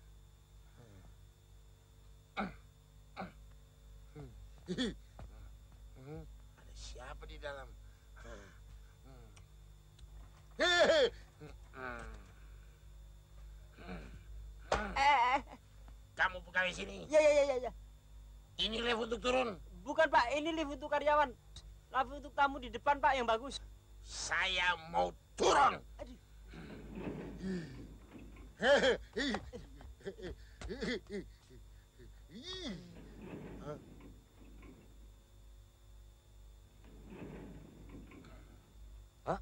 Ada siapa di dalam? Eh, Kamu pegawai sini? ya ya ya ya. Ini lift untuk turun. Bukan Pak, ini lift untuk karyawan. Lift untuk tamu di depan Pak yang bagus. Saya mau turun. Aduh. Hah?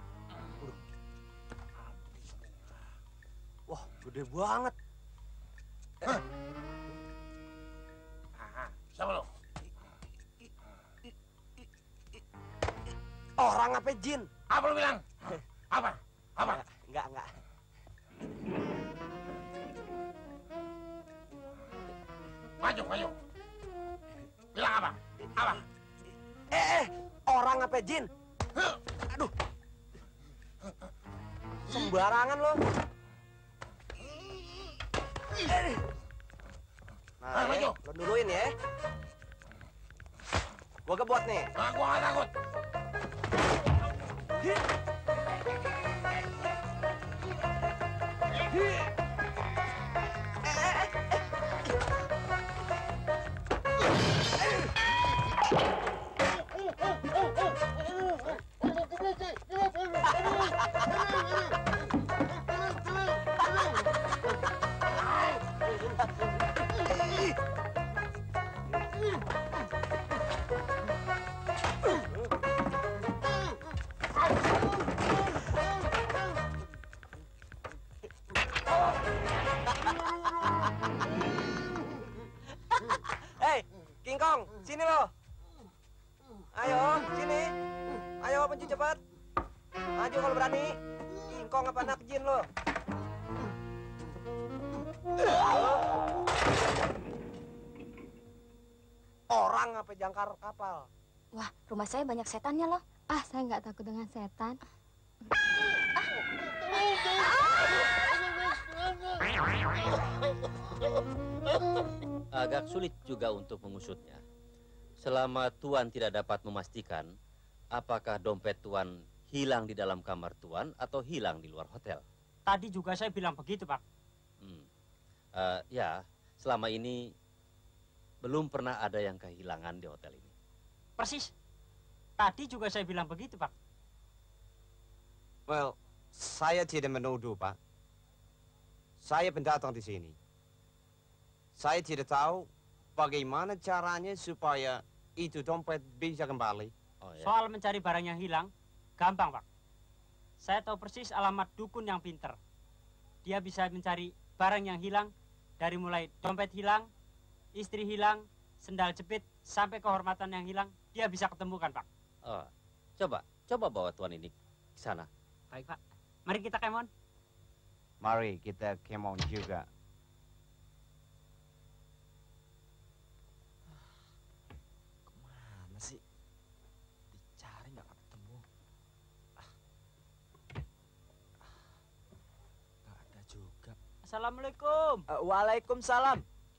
Wah, gede banget. Hah? Siapa lo? Orang apa jin? Apa lo bilang? Apa? Apa? Enggak, enggak. Maju, maju. Bilang apa? Apa? Eh, eh, orang apa jin? Aduh. Sembarangan lo. Eh. Nah, Maju. ya, lo duluin ya. Gua gebot nih. Nah, gua gak takut. Hei, King Kong, sini lo. Ayo, sini. Ayo, maju cepat. Maju kalau berani. King Kong apa anak jin lo? Orang apa jangkar kapal? Wah, rumah saya banyak setannya loh. Ah, saya nggak takut dengan setan. Agak sulit juga untuk mengusutnya. Selama Tuan tidak dapat memastikan apakah dompet Tuan hilang di dalam kamar Tuan atau hilang di luar hotel. Tadi juga saya bilang begitu, Pak. Hmm. Uh, ya, selama ini belum pernah ada yang kehilangan di hotel ini. Persis. Tadi juga saya bilang begitu, Pak. Well, saya tidak menuduh, Pak. Saya pendatang di sini. Saya tidak tahu bagaimana caranya supaya itu dompet bisa kembali. Oh, ya. Soal mencari barang yang hilang, gampang, Pak. Saya tahu persis alamat dukun yang pinter. Dia bisa mencari barang yang hilang dari mulai dompet hilang, istri hilang, sendal jepit, sampai kehormatan yang hilang, dia bisa ketemukan, Pak. Oh, coba, coba bawa Tuan ini ke sana. Baik, Pak. Mari kita kemon. Mari kita kemon juga. Kemana sih? Dicari nggak ketemu. Ah. Nggak ada juga. Assalamualaikum. Uh, Waalaikumsalam.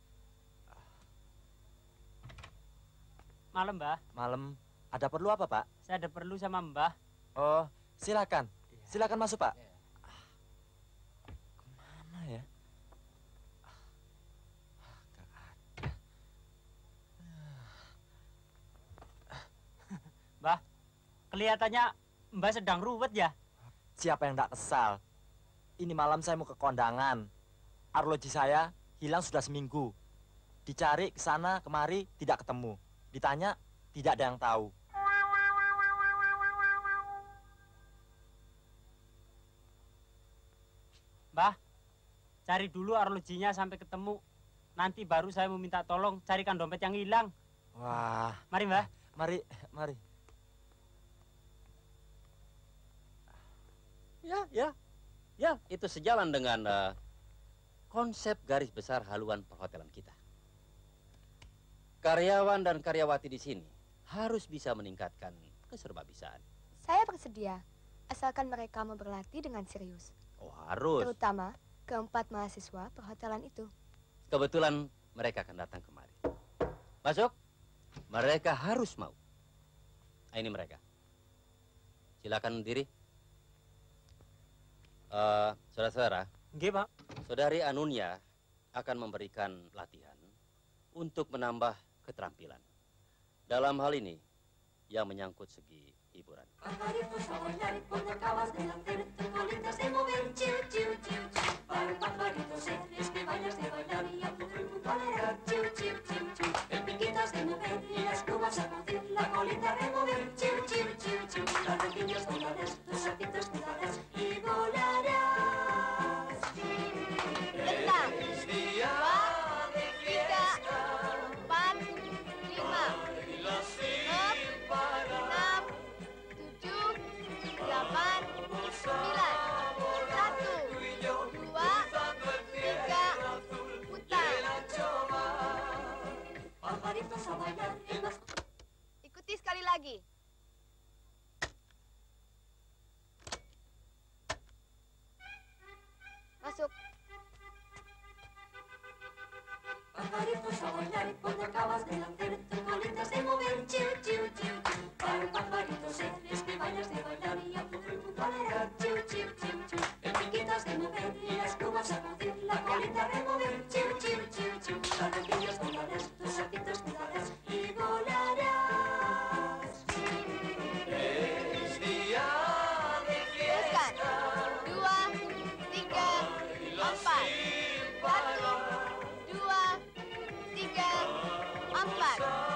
Malam, Mbah. Malam. Ada perlu apa, Pak? Saya ada perlu sama Mbah. Oh, silakan. Silakan masuk, Pak. Ah, kemana ya? Ah, nggak ada. Mbah, kelihatannya Mbah sedang ruwet ya? Siapa yang tak kesal? Ini malam saya mau ke kondangan. Arloji saya hilang sudah seminggu. Dicari ke sana kemari tidak ketemu. Ditanya tidak ada yang tahu. Mbah, cari dulu arlojinya sampai ketemu. nanti baru saya meminta tolong carikan dompet yang hilang. Wah. Mari, Mbah. Mari, mari. Ya, ya. Ya, itu sejalan dengan uh, konsep garis besar haluan perhotelan kita. Karyawan dan karyawati di sini harus bisa meningkatkan keserbabisaan. Saya bersedia, asalkan mereka mau berlatih dengan serius. Oh, harus. Terutama keempat mahasiswa perhotelan itu. Kebetulan mereka akan datang kemari. Masuk. Mereka harus mau. Nah, ini mereka. Silakan berdiri. Uh, saudara-saudara. Nggih, Pak. Saudari Anunya akan memberikan latihan untuk menambah keterampilan. Dalam hal ini, yang menyangkut segi hiburan. Ikuti sekali lagi. Masuk. Pajaritos a bailar cuando acabas de nacer, tus colitas de mover, chiu, chiu, chiu, chiu. Para pajaritos eres que bailas de bailar y a todo el mundo alegrar, chiu, chiu, chiu, chiu. En piquitas de mover y las plumas a sacudir, la colita remover, chiu, chiu, chiu, chiu. Las rodillas volarás, tus saltitos cuidarás y volarás. Es día de fiesta. Dua, tiga, empat. Satu, dua, tiga, empat.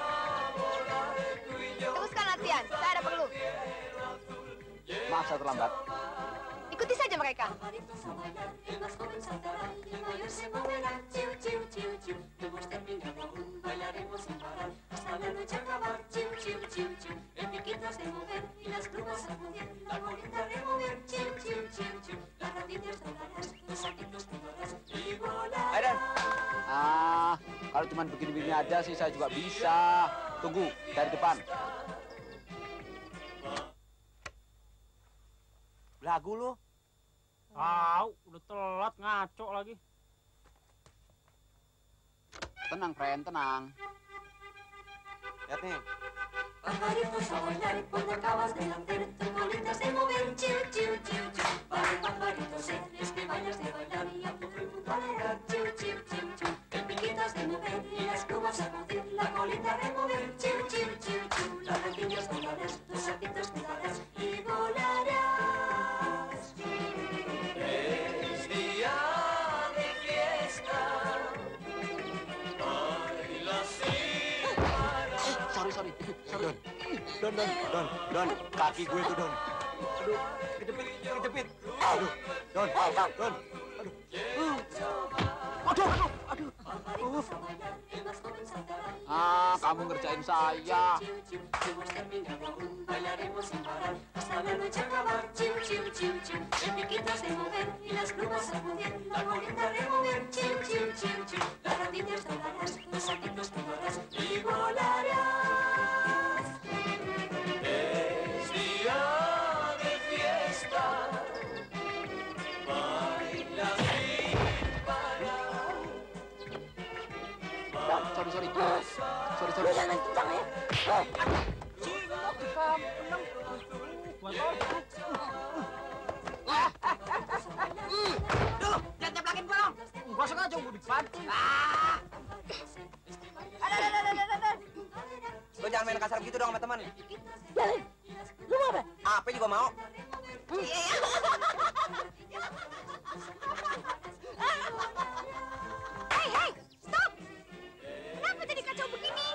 Teruskan latihan, saya ada perlu. Maaf saya terlambat. Ikuti saja mereka. El más joven saltará y el mayor se moverá, chiu, chiu, chiu, chiu. No hemos terminado aún, bailaremos sin parar hasta la noche acabar, chiu, chiu, chiu, chiu. En piquitas de mover y las plumas sacudir, la colita remover, chiu, chiu, chiu, chiu. Las rodillas doblarás, los saltitos cuidarás y volarás. Aiden. Ah, kalau cuma begini-begini aja sih saya juga bisa. Tunggu dari depan. Lagu lu. Tahu, udah telat ngaco lagi. Tenang, friend, tenang. Lihat nih. Pajaritos a bailar cuando acabas de nacer, tus colitas de mover, chiu, chiu, chiu, chiu. Para pajaritos eres que bailas de bailar y a todo el mundo alegrar, chiu, chiu, chiu, chiu. En piquitas de mover y las plumas sacudir, la colita remover, chiu, chiu, chiu, chiu. Las rodillas volarás, tus saltitos cuidarás y volarás. Es día de fiesta. Baila sin parar. Sorry, sorry. Sorry. Don, Don, Don, Don, kaki gue tuh, Don. Aduh, kejepit, kejepit. Aduh, Don, Don, Don. Aduh, aduh, aduh, aduh. Ah, kamu ngerjain saya. Hemos terminado aún, bailaremos sin parar hasta la noche acabar, chiu, chiu, chiu, chiu. En piquitas de mover y las plumas sacudir, la colita remover, chiu, chiu, chiu, chiu. Las rodillas doblarás, los saltitos cuidarás y volarás. Es día de fiesta. Baila sin parar. Don, sorry, sorry. Sorry, sorry. Jangan kencang ya. Duh, jangan nyeplakin gua dong. Gua sengaja mau dibanting. Ah. Ada, ada, ada, ada, ada. Lo jangan main kasar gitu dong sama teman. Jalin. Lu mau apa? Apa juga mau. Hei, hei, stop! Kenapa jadi kacau begini?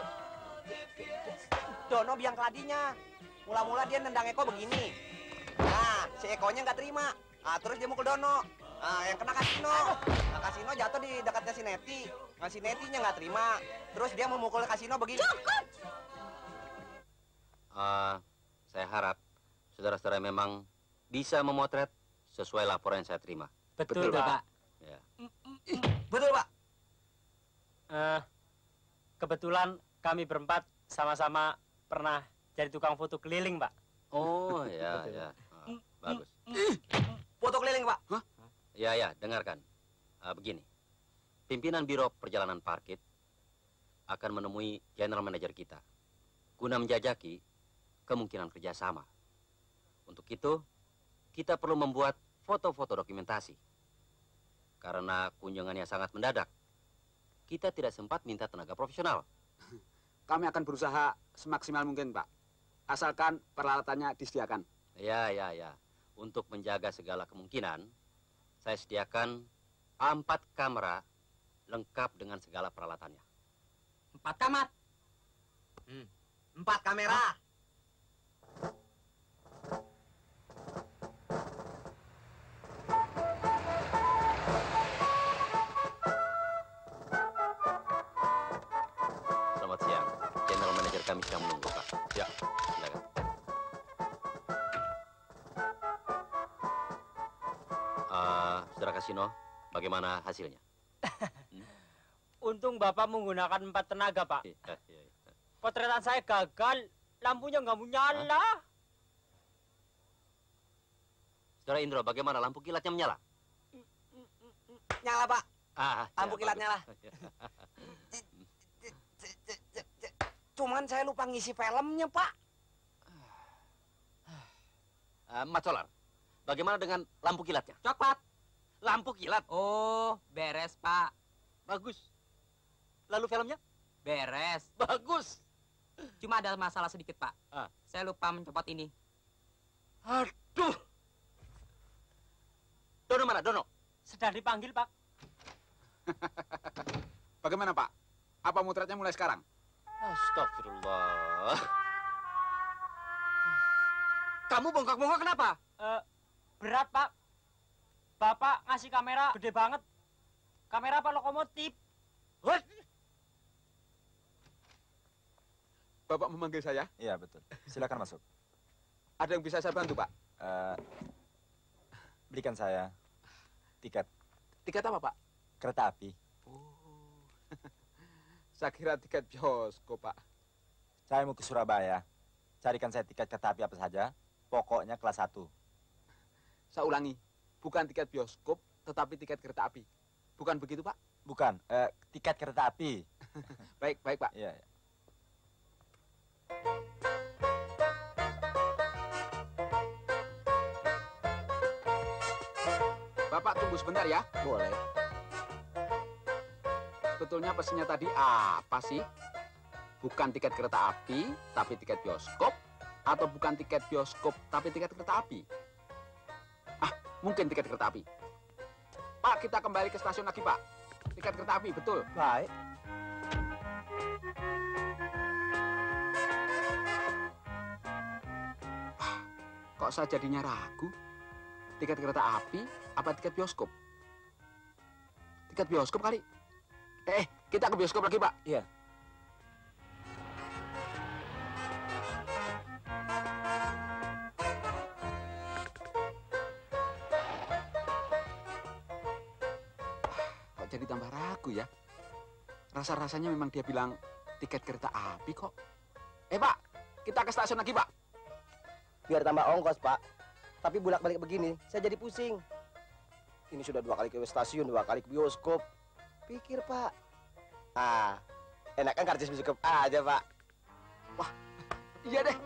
Dono biang keladinya. Mula-mula dia nendang Eko begini. Nah, si Ekonya nggak terima. Ah, terus dia mukul Dono. Ah, yang kena kasino. Nah, kasino jatuh di dekatnya si Neti. Nah, si Netinya nggak terima. Terus dia memukul kasino begini. Cukup! Ah, saya harap saudara-saudara memang bisa memotret sesuai laporan yang saya terima. Betul, Pak. Ya. Betul, Pak. Eh, kebetulan kami berempat sama-sama pernah jadi tukang foto keliling, Pak. Oh, ya, ya. Ah, bagus. Foto keliling, Pak. Hah? Ya, ya, dengarkan. Ah, begini. Pimpinan Biro Perjalanan Parkit akan menemui General Manager kita guna menjajaki kemungkinan kerjasama. Untuk itu, kita perlu membuat foto-foto dokumentasi. Karena kunjungannya sangat mendadak, kita tidak sempat minta tenaga profesional. Kami akan berusaha semaksimal mungkin, Pak. Asalkan peralatannya disediakan. Ya, ya, ya. Untuk menjaga segala kemungkinan, saya sediakan empat kamera lengkap dengan segala peralatannya. Empat kamar. Hmm. Empat kamera. Selamat siang. General Manager kami sedang menunggu, Pak. Ya, silakan. Uh, Saudara Kasino, bagaimana hasilnya? Untung Bapak menggunakan empat tenaga, Pak. Iya, iya, iya. Potretan saya gagal, lampunya nggak mau nyala. Saudara Indro, bagaimana lampu kilatnya menyala? Nyala, Pak. Ah, Lampu ya, kilat bagus. nyala. Cuman saya lupa ngisi filmnya, Pak. Uh, Mat Solar, bagaimana dengan lampu kilatnya? Coklat. Lampu kilat? Oh, beres, Pak. Bagus. Lalu filmnya? Beres. Bagus. Cuma ada masalah sedikit, Pak. Ah. Saya lupa mencopot ini. Aduh. Dono mana, Dono? Sedang dipanggil, Pak. Bagaimana, Pak? Apa motretnya mulai sekarang? Astagfirullah. Kamu bongkak-bongkak kenapa? Eh, berat, Pak. Bapak ngasih kamera gede banget. Kamera apa lokomotif? What? Bapak memanggil saya? Iya, betul. Silakan masuk. Ada yang bisa saya bantu, Pak? Eh, berikan saya tiket. Tiket apa, Pak? Kereta api. Oh. Saya kira tiket bioskop, Pak. Saya mau ke Surabaya. Carikan saya tiket kereta api apa saja. Pokoknya kelas satu. Saya ulangi. Bukan tiket bioskop, tetapi tiket kereta api. Bukan begitu, Pak? Bukan, eh, tiket kereta api. Baik, baik, Pak. Iya, iya. Bapak tunggu sebentar ya. Boleh. Sebetulnya pesannya tadi apa sih? Bukan tiket kereta api, tapi tiket bioskop? Atau bukan tiket bioskop, tapi tiket kereta api? Ah, mungkin tiket kereta api. Pak, kita kembali ke stasiun lagi, Pak. Tiket kereta api, betul. Baik. Kok saya jadinya ragu? Tiket kereta api apa tiket bioskop? Tiket bioskop kali. Eh, kita ke bioskop lagi, Pak. Iya. Kok jadi tambah ragu ya? Rasa-rasanya memang dia bilang tiket kereta api kok. Eh, Pak, kita ke stasiun lagi, Pak. Biar tambah ongkos, Pak. Tapi bolak-balik begini, saya jadi pusing. Ini sudah dua kali ke stasiun, dua kali ke bioskop. Pikir, Pak. Ah, enak kan karcis bioskop aja, Pak. Wah, iya deh.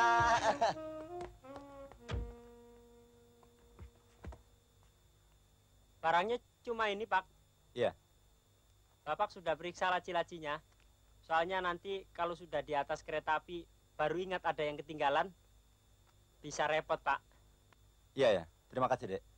Barangnya cuma ini, Pak. Iya. Bapak sudah periksa laci-lacinya. Soalnya nanti kalau sudah di atas kereta api, baru ingat ada yang ketinggalan. Bisa repot, Pak. Iya, ya. Terima kasih, Dek.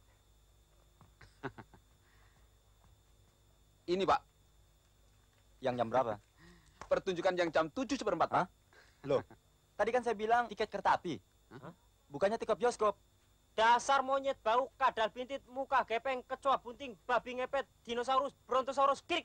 Ini, Pak. Yang jam berapa? Pertunjukan yang jam tujuh seperempat, Pak. Loh, tadi kan saya bilang tiket kereta api. Hah? Bukannya tiket bioskop. Dasar monyet bau, kadal bintit, muka gepeng, kecoa bunting, babi ngepet, dinosaurus, brontosaurus, krik.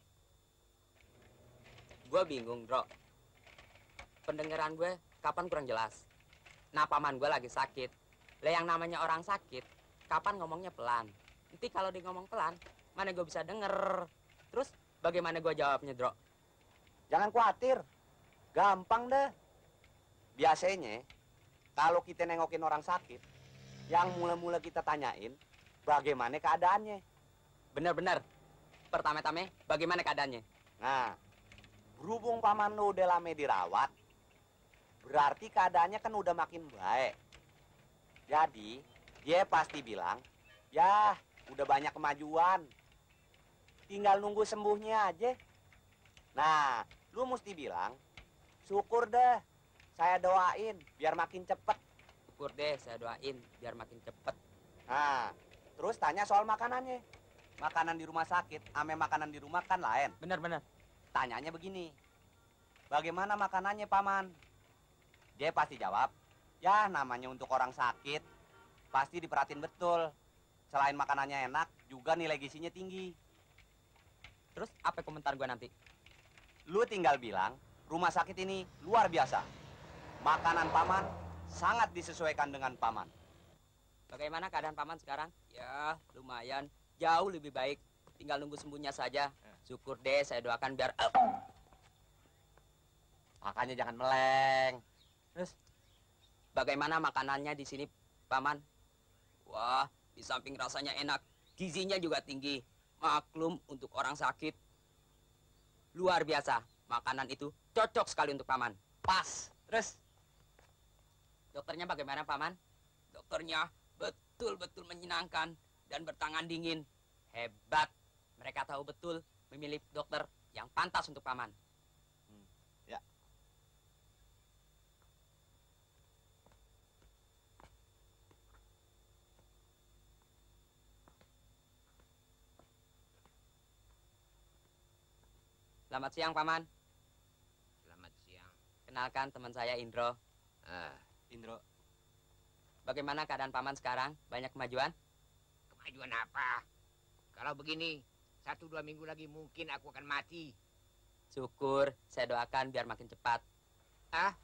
Gue bingung, Bro. Pendengaran gue kapan kurang jelas. Nah, paman gue lagi sakit. Lah yang namanya orang sakit, kapan ngomongnya pelan. Nanti kalau dia ngomong pelan, mana gue bisa denger. Terus bagaimana gue jawabnya, Bro? Jangan khawatir. Gampang deh. Biasanya, kalau kita nengokin orang sakit, yang mula-mula kita tanyain, bagaimana keadaannya? Bener-bener. Pertama-tama, bagaimana keadaannya? Nah, berhubung paman lu udah lama dirawat, berarti keadaannya kan udah makin baik. Jadi, dia pasti bilang, ya udah banyak kemajuan. Tinggal nunggu sembuhnya aja. Nah, lu mesti bilang, syukur deh, saya doain biar makin cepet. Syukur deh, saya doain biar makin cepet. Nah, terus tanya soal makanannya. Makanan di rumah sakit, ame makanan di rumah kan lain. Bener-bener. Tanyanya begini, bagaimana makanannya, Paman? Dia pasti jawab, ya namanya untuk orang sakit, pasti diperhatiin betul. Selain makanannya enak, juga nilai gizinya tinggi. Terus apa komentar gue nanti? Lu tinggal bilang, rumah sakit ini luar biasa. Makanan Paman sangat disesuaikan dengan Paman. Bagaimana keadaan Paman sekarang? Ya, lumayan. Jauh lebih baik. Tinggal nunggu sembuhnya saja. Syukur deh, saya doakan biar... Makanya jangan meleng. Terus, bagaimana makanannya di sini, Paman? Wah, di samping rasanya enak, gizinya juga tinggi. Maklum untuk orang sakit. Luar biasa. Makanan itu cocok sekali untuk Paman. Pas. Terus, dokternya bagaimana, Paman? Dokternya betul-betul menyenangkan dan bertangan dingin. Hebat. Mereka tahu betul memilih dokter yang pantas untuk Paman. Hmm, ya. Selamat siang, Paman. Selamat siang. Kenalkan teman saya Indro. Ah, Indro. Bagaimana keadaan Paman sekarang? Banyak kemajuan? kemajuan apa? Kalau begini, satu dua minggu lagi mungkin aku akan mati. Syukur, saya doakan biar makin cepat. Ah?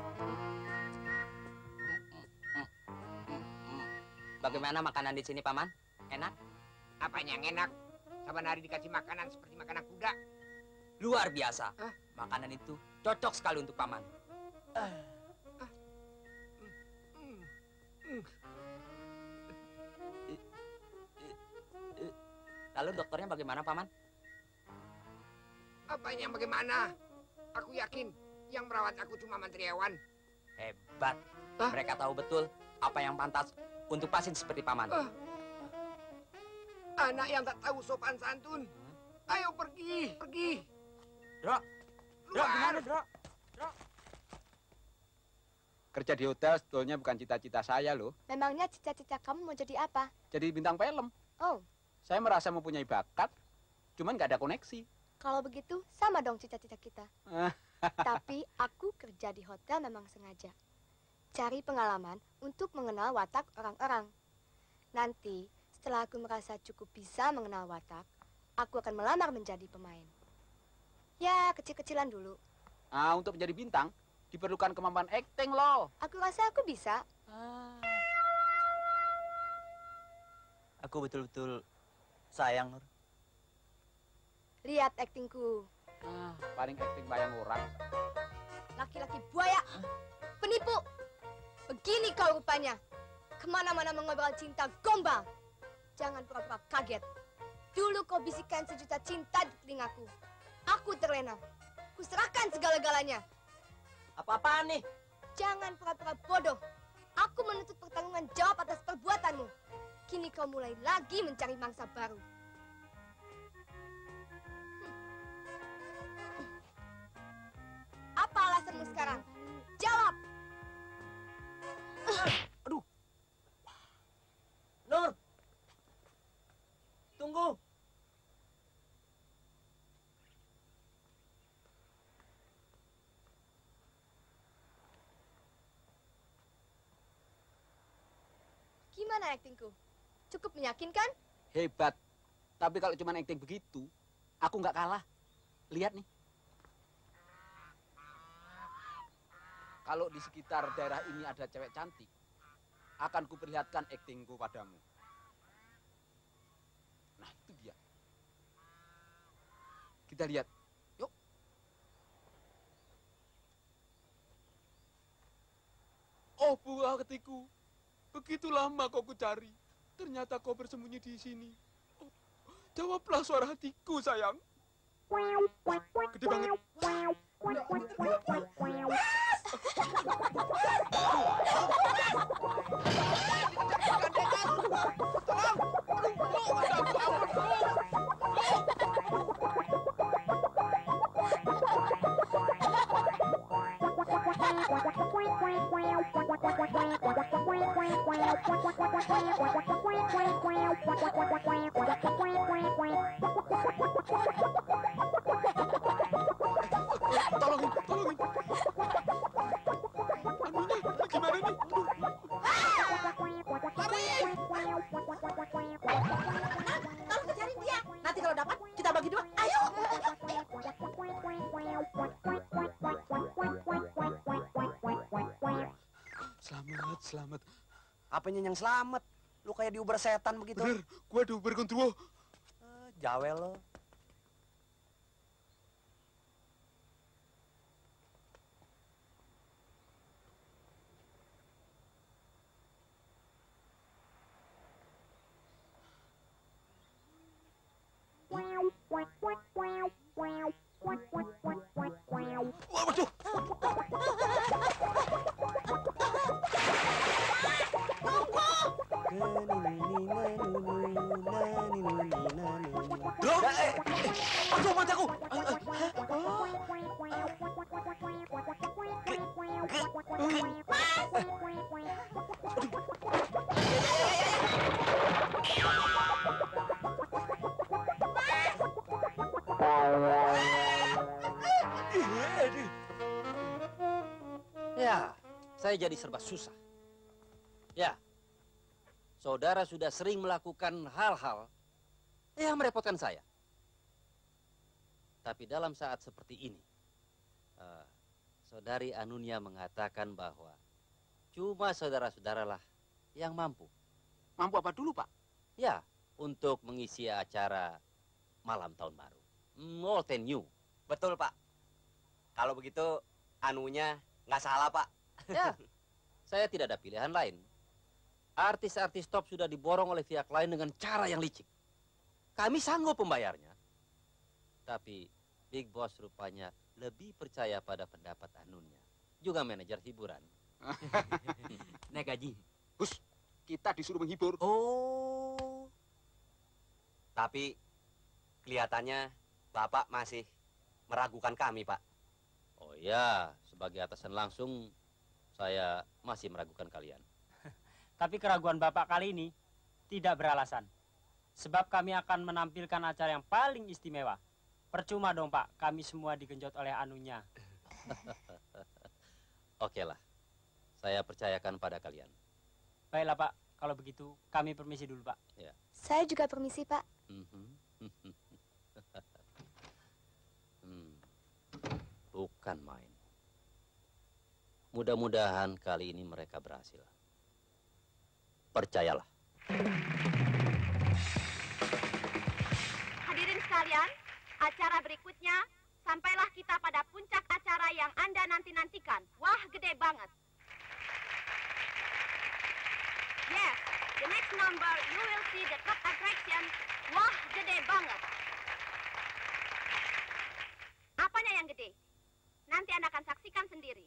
Bagaimana makanan di sini, Paman? Enak? Apanya yang enak? Saban hari dikasih makanan seperti makanan kuda. Luar biasa. Makanan itu cocok sekali untuk Paman. Lalu dokternya bagaimana, Paman? Apanya yang bagaimana? Aku yakin yang merawat aku cuma mantriawan. Hebat. Mereka tahu betul apa yang pantas untuk pasien seperti Paman. Ah. Anak yang tak tahu sopan santun. Ayo pergi, pergi. Dro, Dro, gimana, Dro? Dro. Kerja di hotel sebetulnya bukan cita-cita saya loh. Memangnya cita-cita kamu mau jadi apa? Jadi bintang film. Oh, Saya merasa mempunyai bakat, cuman nggak ada koneksi. kalau begitu sama dong cita-cita kita. Tapi aku kerja di hotel memang sengaja. Cari pengalaman untuk mengenal watak orang-orang. Nanti setelah aku merasa cukup bisa mengenal watak, aku akan melamar menjadi pemain. Ya, kecil-kecilan dulu. Ah, untuk menjadi bintang diperlukan kemampuan acting loh. Aku rasa aku bisa. Aku betul-betul sayang, Nur. Lihat aktingku. Ah, paling acting bayang orang. Laki-laki buaya. Penipu. Begini kau rupanya. Kemana-mana mengobrol cinta gombal. Jangan pura-pura kaget. Dulu kau bisikan sejuta cinta di telingaku. Aku terlena. Kuserahkan segala-galanya. Apa-apaan nih? Jangan pura-pura bodoh. Aku menuntut pertanggungan jawab atas perbuatanmu. Kini kau mulai lagi mencari mangsa baru. Hmm. Apa alasanmu sekarang? Jawab! Aduh. Nur. Tunggu. Gimana aktingku? Cukup meyakinkan? Hebat. Tapi kalau cuma acting begitu, aku nggak kalah. Lihat nih. Kalau di sekitar daerah ini ada cewek cantik, akan kuperlihatkan aktingku padamu. Nah, itu dia. Kita lihat. Yuk. Oh, buah hatiku. Begitu lama kau kucari. Ternyata kau bersembunyi di sini. Oh, jawablah suara hatiku, sayang. Gede banget. Tolongin, tolongin. Anunya, gimana nih? Tolong kejarin dia. Nanti kalau dapat, kita bagi dua. Ayo. Selamat, selamat. Apanya yang selamat? Lu kayak diuber setan begitu. Bener, gua diuber kontrol. Uh, jawel lo. Waduh. Bro, aduh mataku. Ya, saya jadi serba susah. Ya, saudara sudah sering melakukan hal-hal yang merepotkan saya. Tapi dalam saat seperti ini, uh, saudari Anunia mengatakan bahwa cuma saudara-saudaralah yang mampu. Mampu apa dulu, Pak? Ya, untuk mengisi acara malam tahun baru. Old and new. Betul, Pak. Kalau begitu, Anunya nggak salah, Pak. Ya, saya tidak ada pilihan lain. Artis-artis top sudah diborong oleh pihak lain dengan cara yang licik. Kami sanggup membayarnya. Tapi Big Boss rupanya lebih percaya pada pendapat Anunya. Juga manajer hiburan. Naik gaji. Bus, kita disuruh menghibur. Oh. Tapi kelihatannya Bapak masih meragukan kami, Pak. Oh ya, sebagai atasan langsung, saya masih meragukan kalian. Tapi keraguan Bapak kali ini tidak beralasan. Sebab kami akan menampilkan acara yang paling istimewa. Percuma dong, Pak, kami semua digenjot oleh Anunya. Oke lah, saya percayakan pada kalian. Baiklah, Pak, kalau begitu kami permisi dulu, Pak. Ya. Saya juga permisi, Pak. hmm. Bukan main. Mudah-mudahan kali ini mereka berhasil. Percayalah. Hadirin sekalian, acara berikutnya, sampailah kita pada puncak acara yang Anda nanti-nantikan. Wah, gede banget. Yes, the next number you will see the top attraction. Wah, gede banget. Apanya yang gede? Nanti Anda akan saksikan sendiri.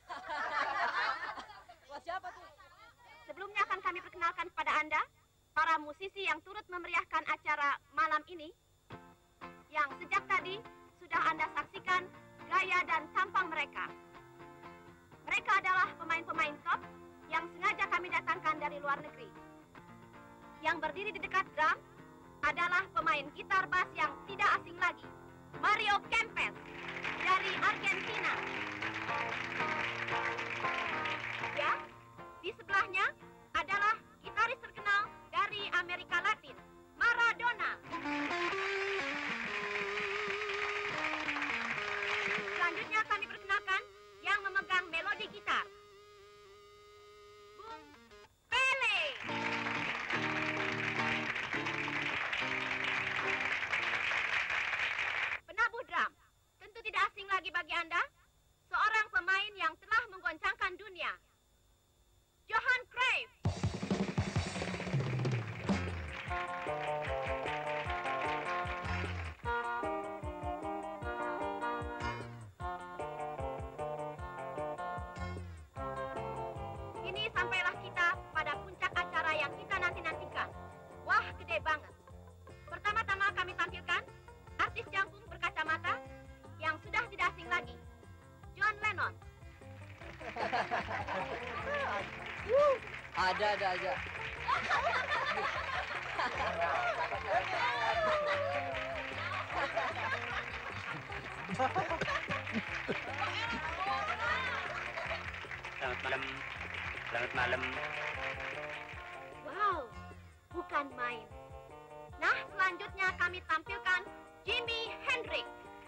Wah, siapa tuh? Sebelumnya akan kami perkenalkan kepada Anda para musisi yang turut memeriahkan acara malam ini, yang sejak tadi sudah Anda saksikan gaya dan tampang mereka. Mereka adalah pemain-pemain top yang sengaja kami datangkan dari luar negeri. Yang berdiri di dekat drum adalah pemain gitar bass yang tidak asing lagi, Mario Kempes dari Argentina. Ya, di sebelahnya adalah gitaris terkenal Ada, ada aja. Selamat malam. Selamat malam. Wow, bukan main. Nah, selanjutnya kami tampilkan Jimi Hendrix.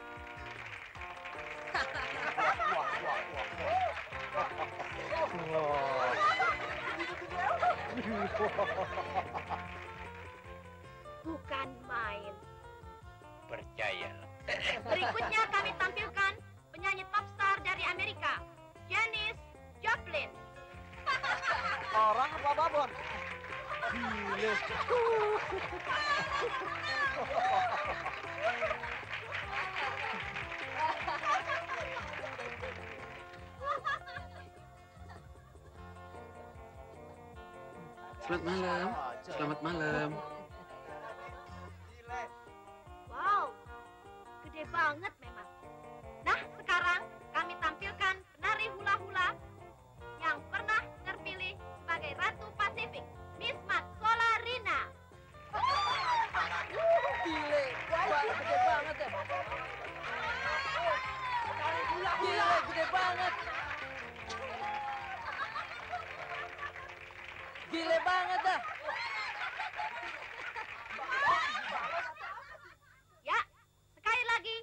Bukan main. Percayalah. Berikutnya kami tampilkan penyanyi top star dari Amerika, Janis Joplin. Orang apa babon? Gile. Selamat malam. Selamat malam. Wow, gede banget memang. Nah, sekarang kami tampilkan penari hula-hula yang pernah terpilih sebagai Ratu Pasifik, Miss Mat Solarina. Gile, gede banget ya. Gile, gede banget. Gile banget dah. Ya, sekali lagi.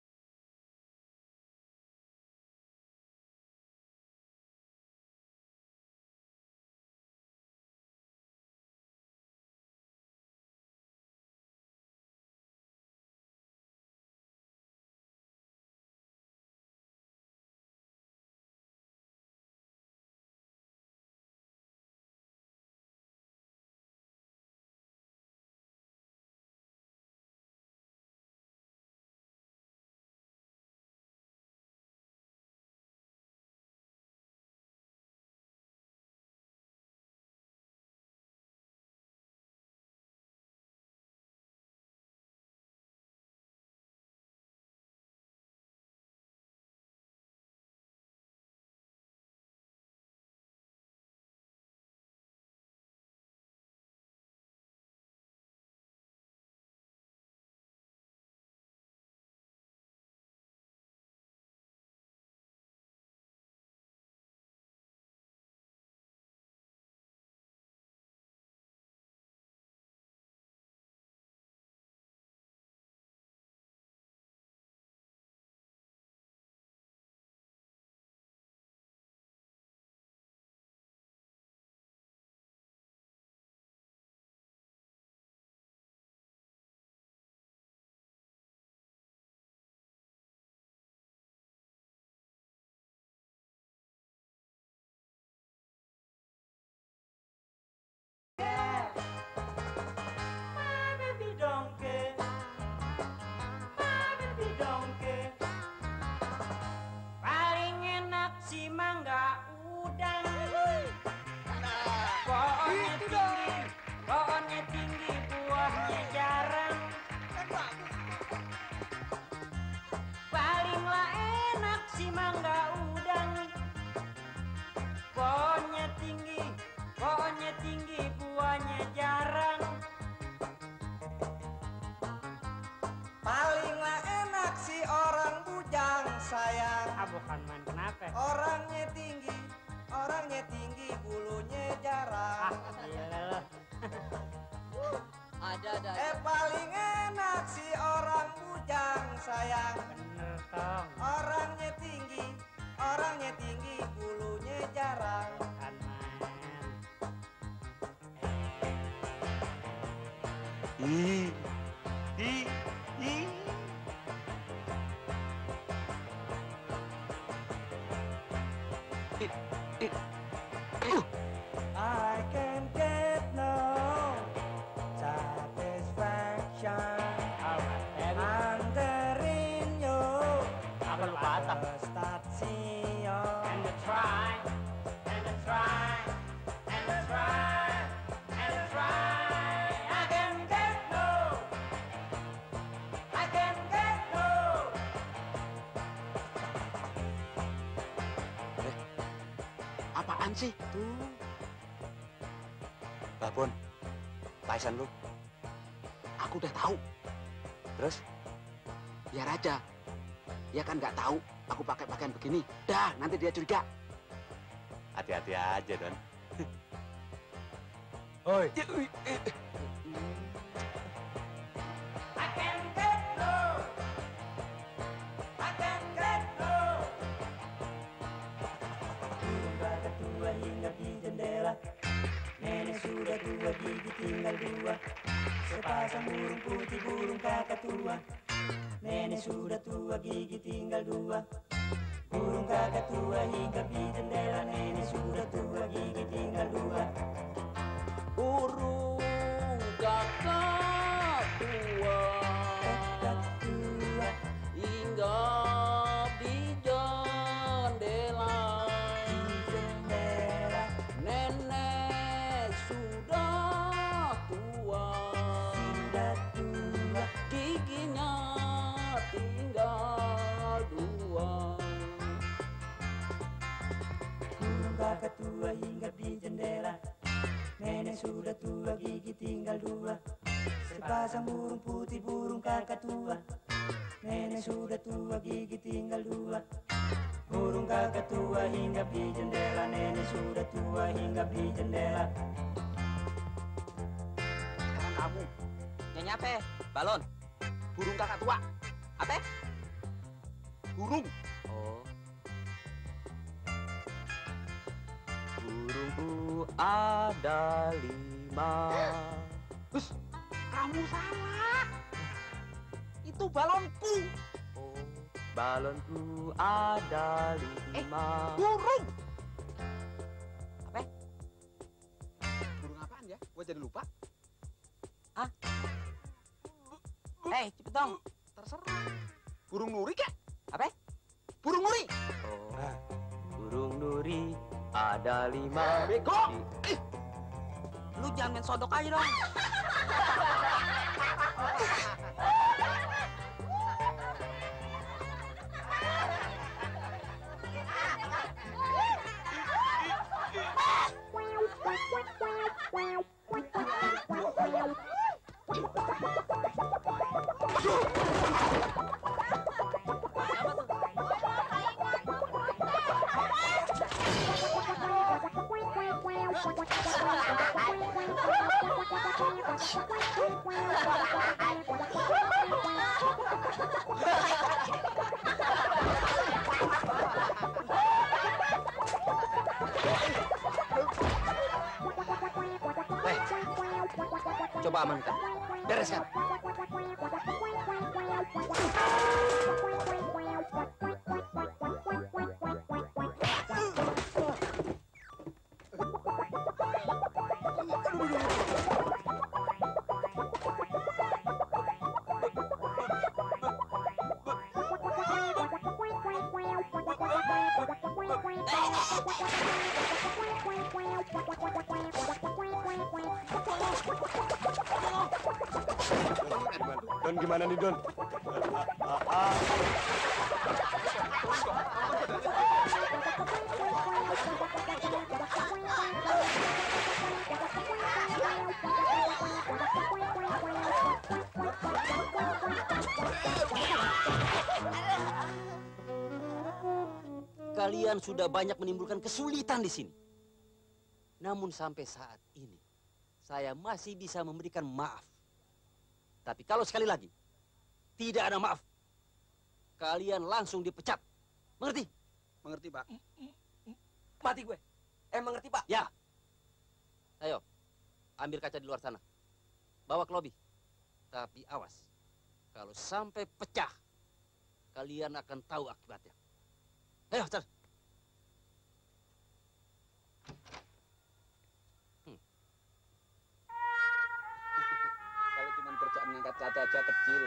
Paling enak si mangga udang. Pohonnya tinggi, pohonnya tinggi, buahnya jarang. Palinglah enak si mangga udang. Pohonnya tinggi, pohonnya tinggi, buahnya jarang. Palinglah enak si orang bujang sayang. Ah, bukan main kenapa? Orangnya tinggi, orangnya tinggi, bulunya jarang. Ah, gila lo. Ada, ada. Eh paling enak si orang bujang sayang. Bener tong. Orangnya tinggi, orangnya tinggi, bulunya jarang. Bukan main. Ih, ih, ih. I can get no satisfaction. Anterin you Apa lu patah? ke stasiun. And the try, and the try, and the try, and the try. I can get no, I can get no. Apaan sih? Tuh, Babon, Tyson lu. Aku udah tahu. Terus? Biar aja. Dia kan nggak tahu aku pakai pakaian begini. Dah, nanti dia curiga. Hati-hati aja, Don. Oi. Tua hingga di jendela, nenek sudah tua, gigi tinggal dua. Sepasang burung putih, burung kakak tua. Nenek sudah tua, gigi tinggal dua. Burung kakak tua hinggap di jendela, nenek sudah tua, gigi tinggal dua. Burung kakak tua, kakak tua hinggap di jendela. Nenek sudah tua, sudah tua, giginya tinggal dua. Burung kakak tua hinggap di jendela, nenek sudah tua, gigi tinggal dua. Sepasang burung putih, burung kakak tua. Nenek sudah tua, gigi tinggal dua. Burung kakak tua hinggap di jendela, nenek sudah tua, hinggap di jendela. Sekarang kamu. Nyanyi apa? Balon. Burung kakak tua. Apa? Burung. Oh. Burungku ada lima. Bus, kamu salah. Itu balonku. Oh, balonku ada lima. Eh, burung. Apa? Burung apaan ya? Gua jadi lupa. Hah? Eh, cepet dong. Terserah. Burung nuri kek? Apa? Burung nuri. Oh, burung nuri ada lima. Bego. Di... Lu jangan main sodok aja dong. Eh, coba amankan. Bereskan. Don gimana nih Don? Kalian sudah banyak menimbulkan kesulitan di sini. Namun sampai saat ini, saya masih bisa memberikan maaf. Tapi kalau sekali lagi, tidak ada maaf. Kalian langsung dipecat. Mengerti? Mengerti, Pak. Mati gue. Eh, mengerti, Pak? Ya. Ayo, ambil kaca di luar sana. Bawa ke lobi. Tapi awas, kalau sampai pecah, kalian akan tahu akibatnya. Ayo, cer. Hmm. Kalau cuma kerjaan ngangkat kaca aja kecil.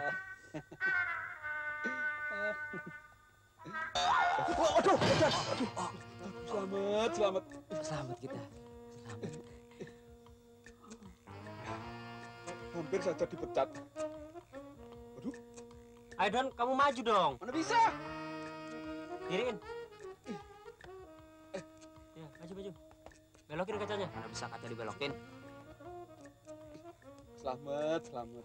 Oh, aduh, aduh, aduh. Selamat, selamat. Selamat kita. Selamat. Hampir saja dipecat. Aduh. Ayo Don, kamu maju dong. Mana bisa? Diriin. Ya, maju, maju. Belokin kacanya. Mana bisa kaca dibelokin? Selamat, selamat.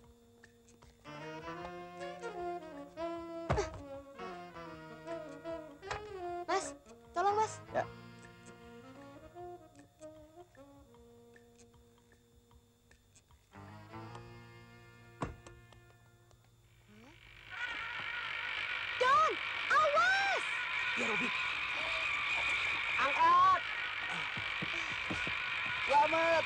Mas, tolong mas. Ya. Don, awas! Ya, Robi. Angkat! Selamat!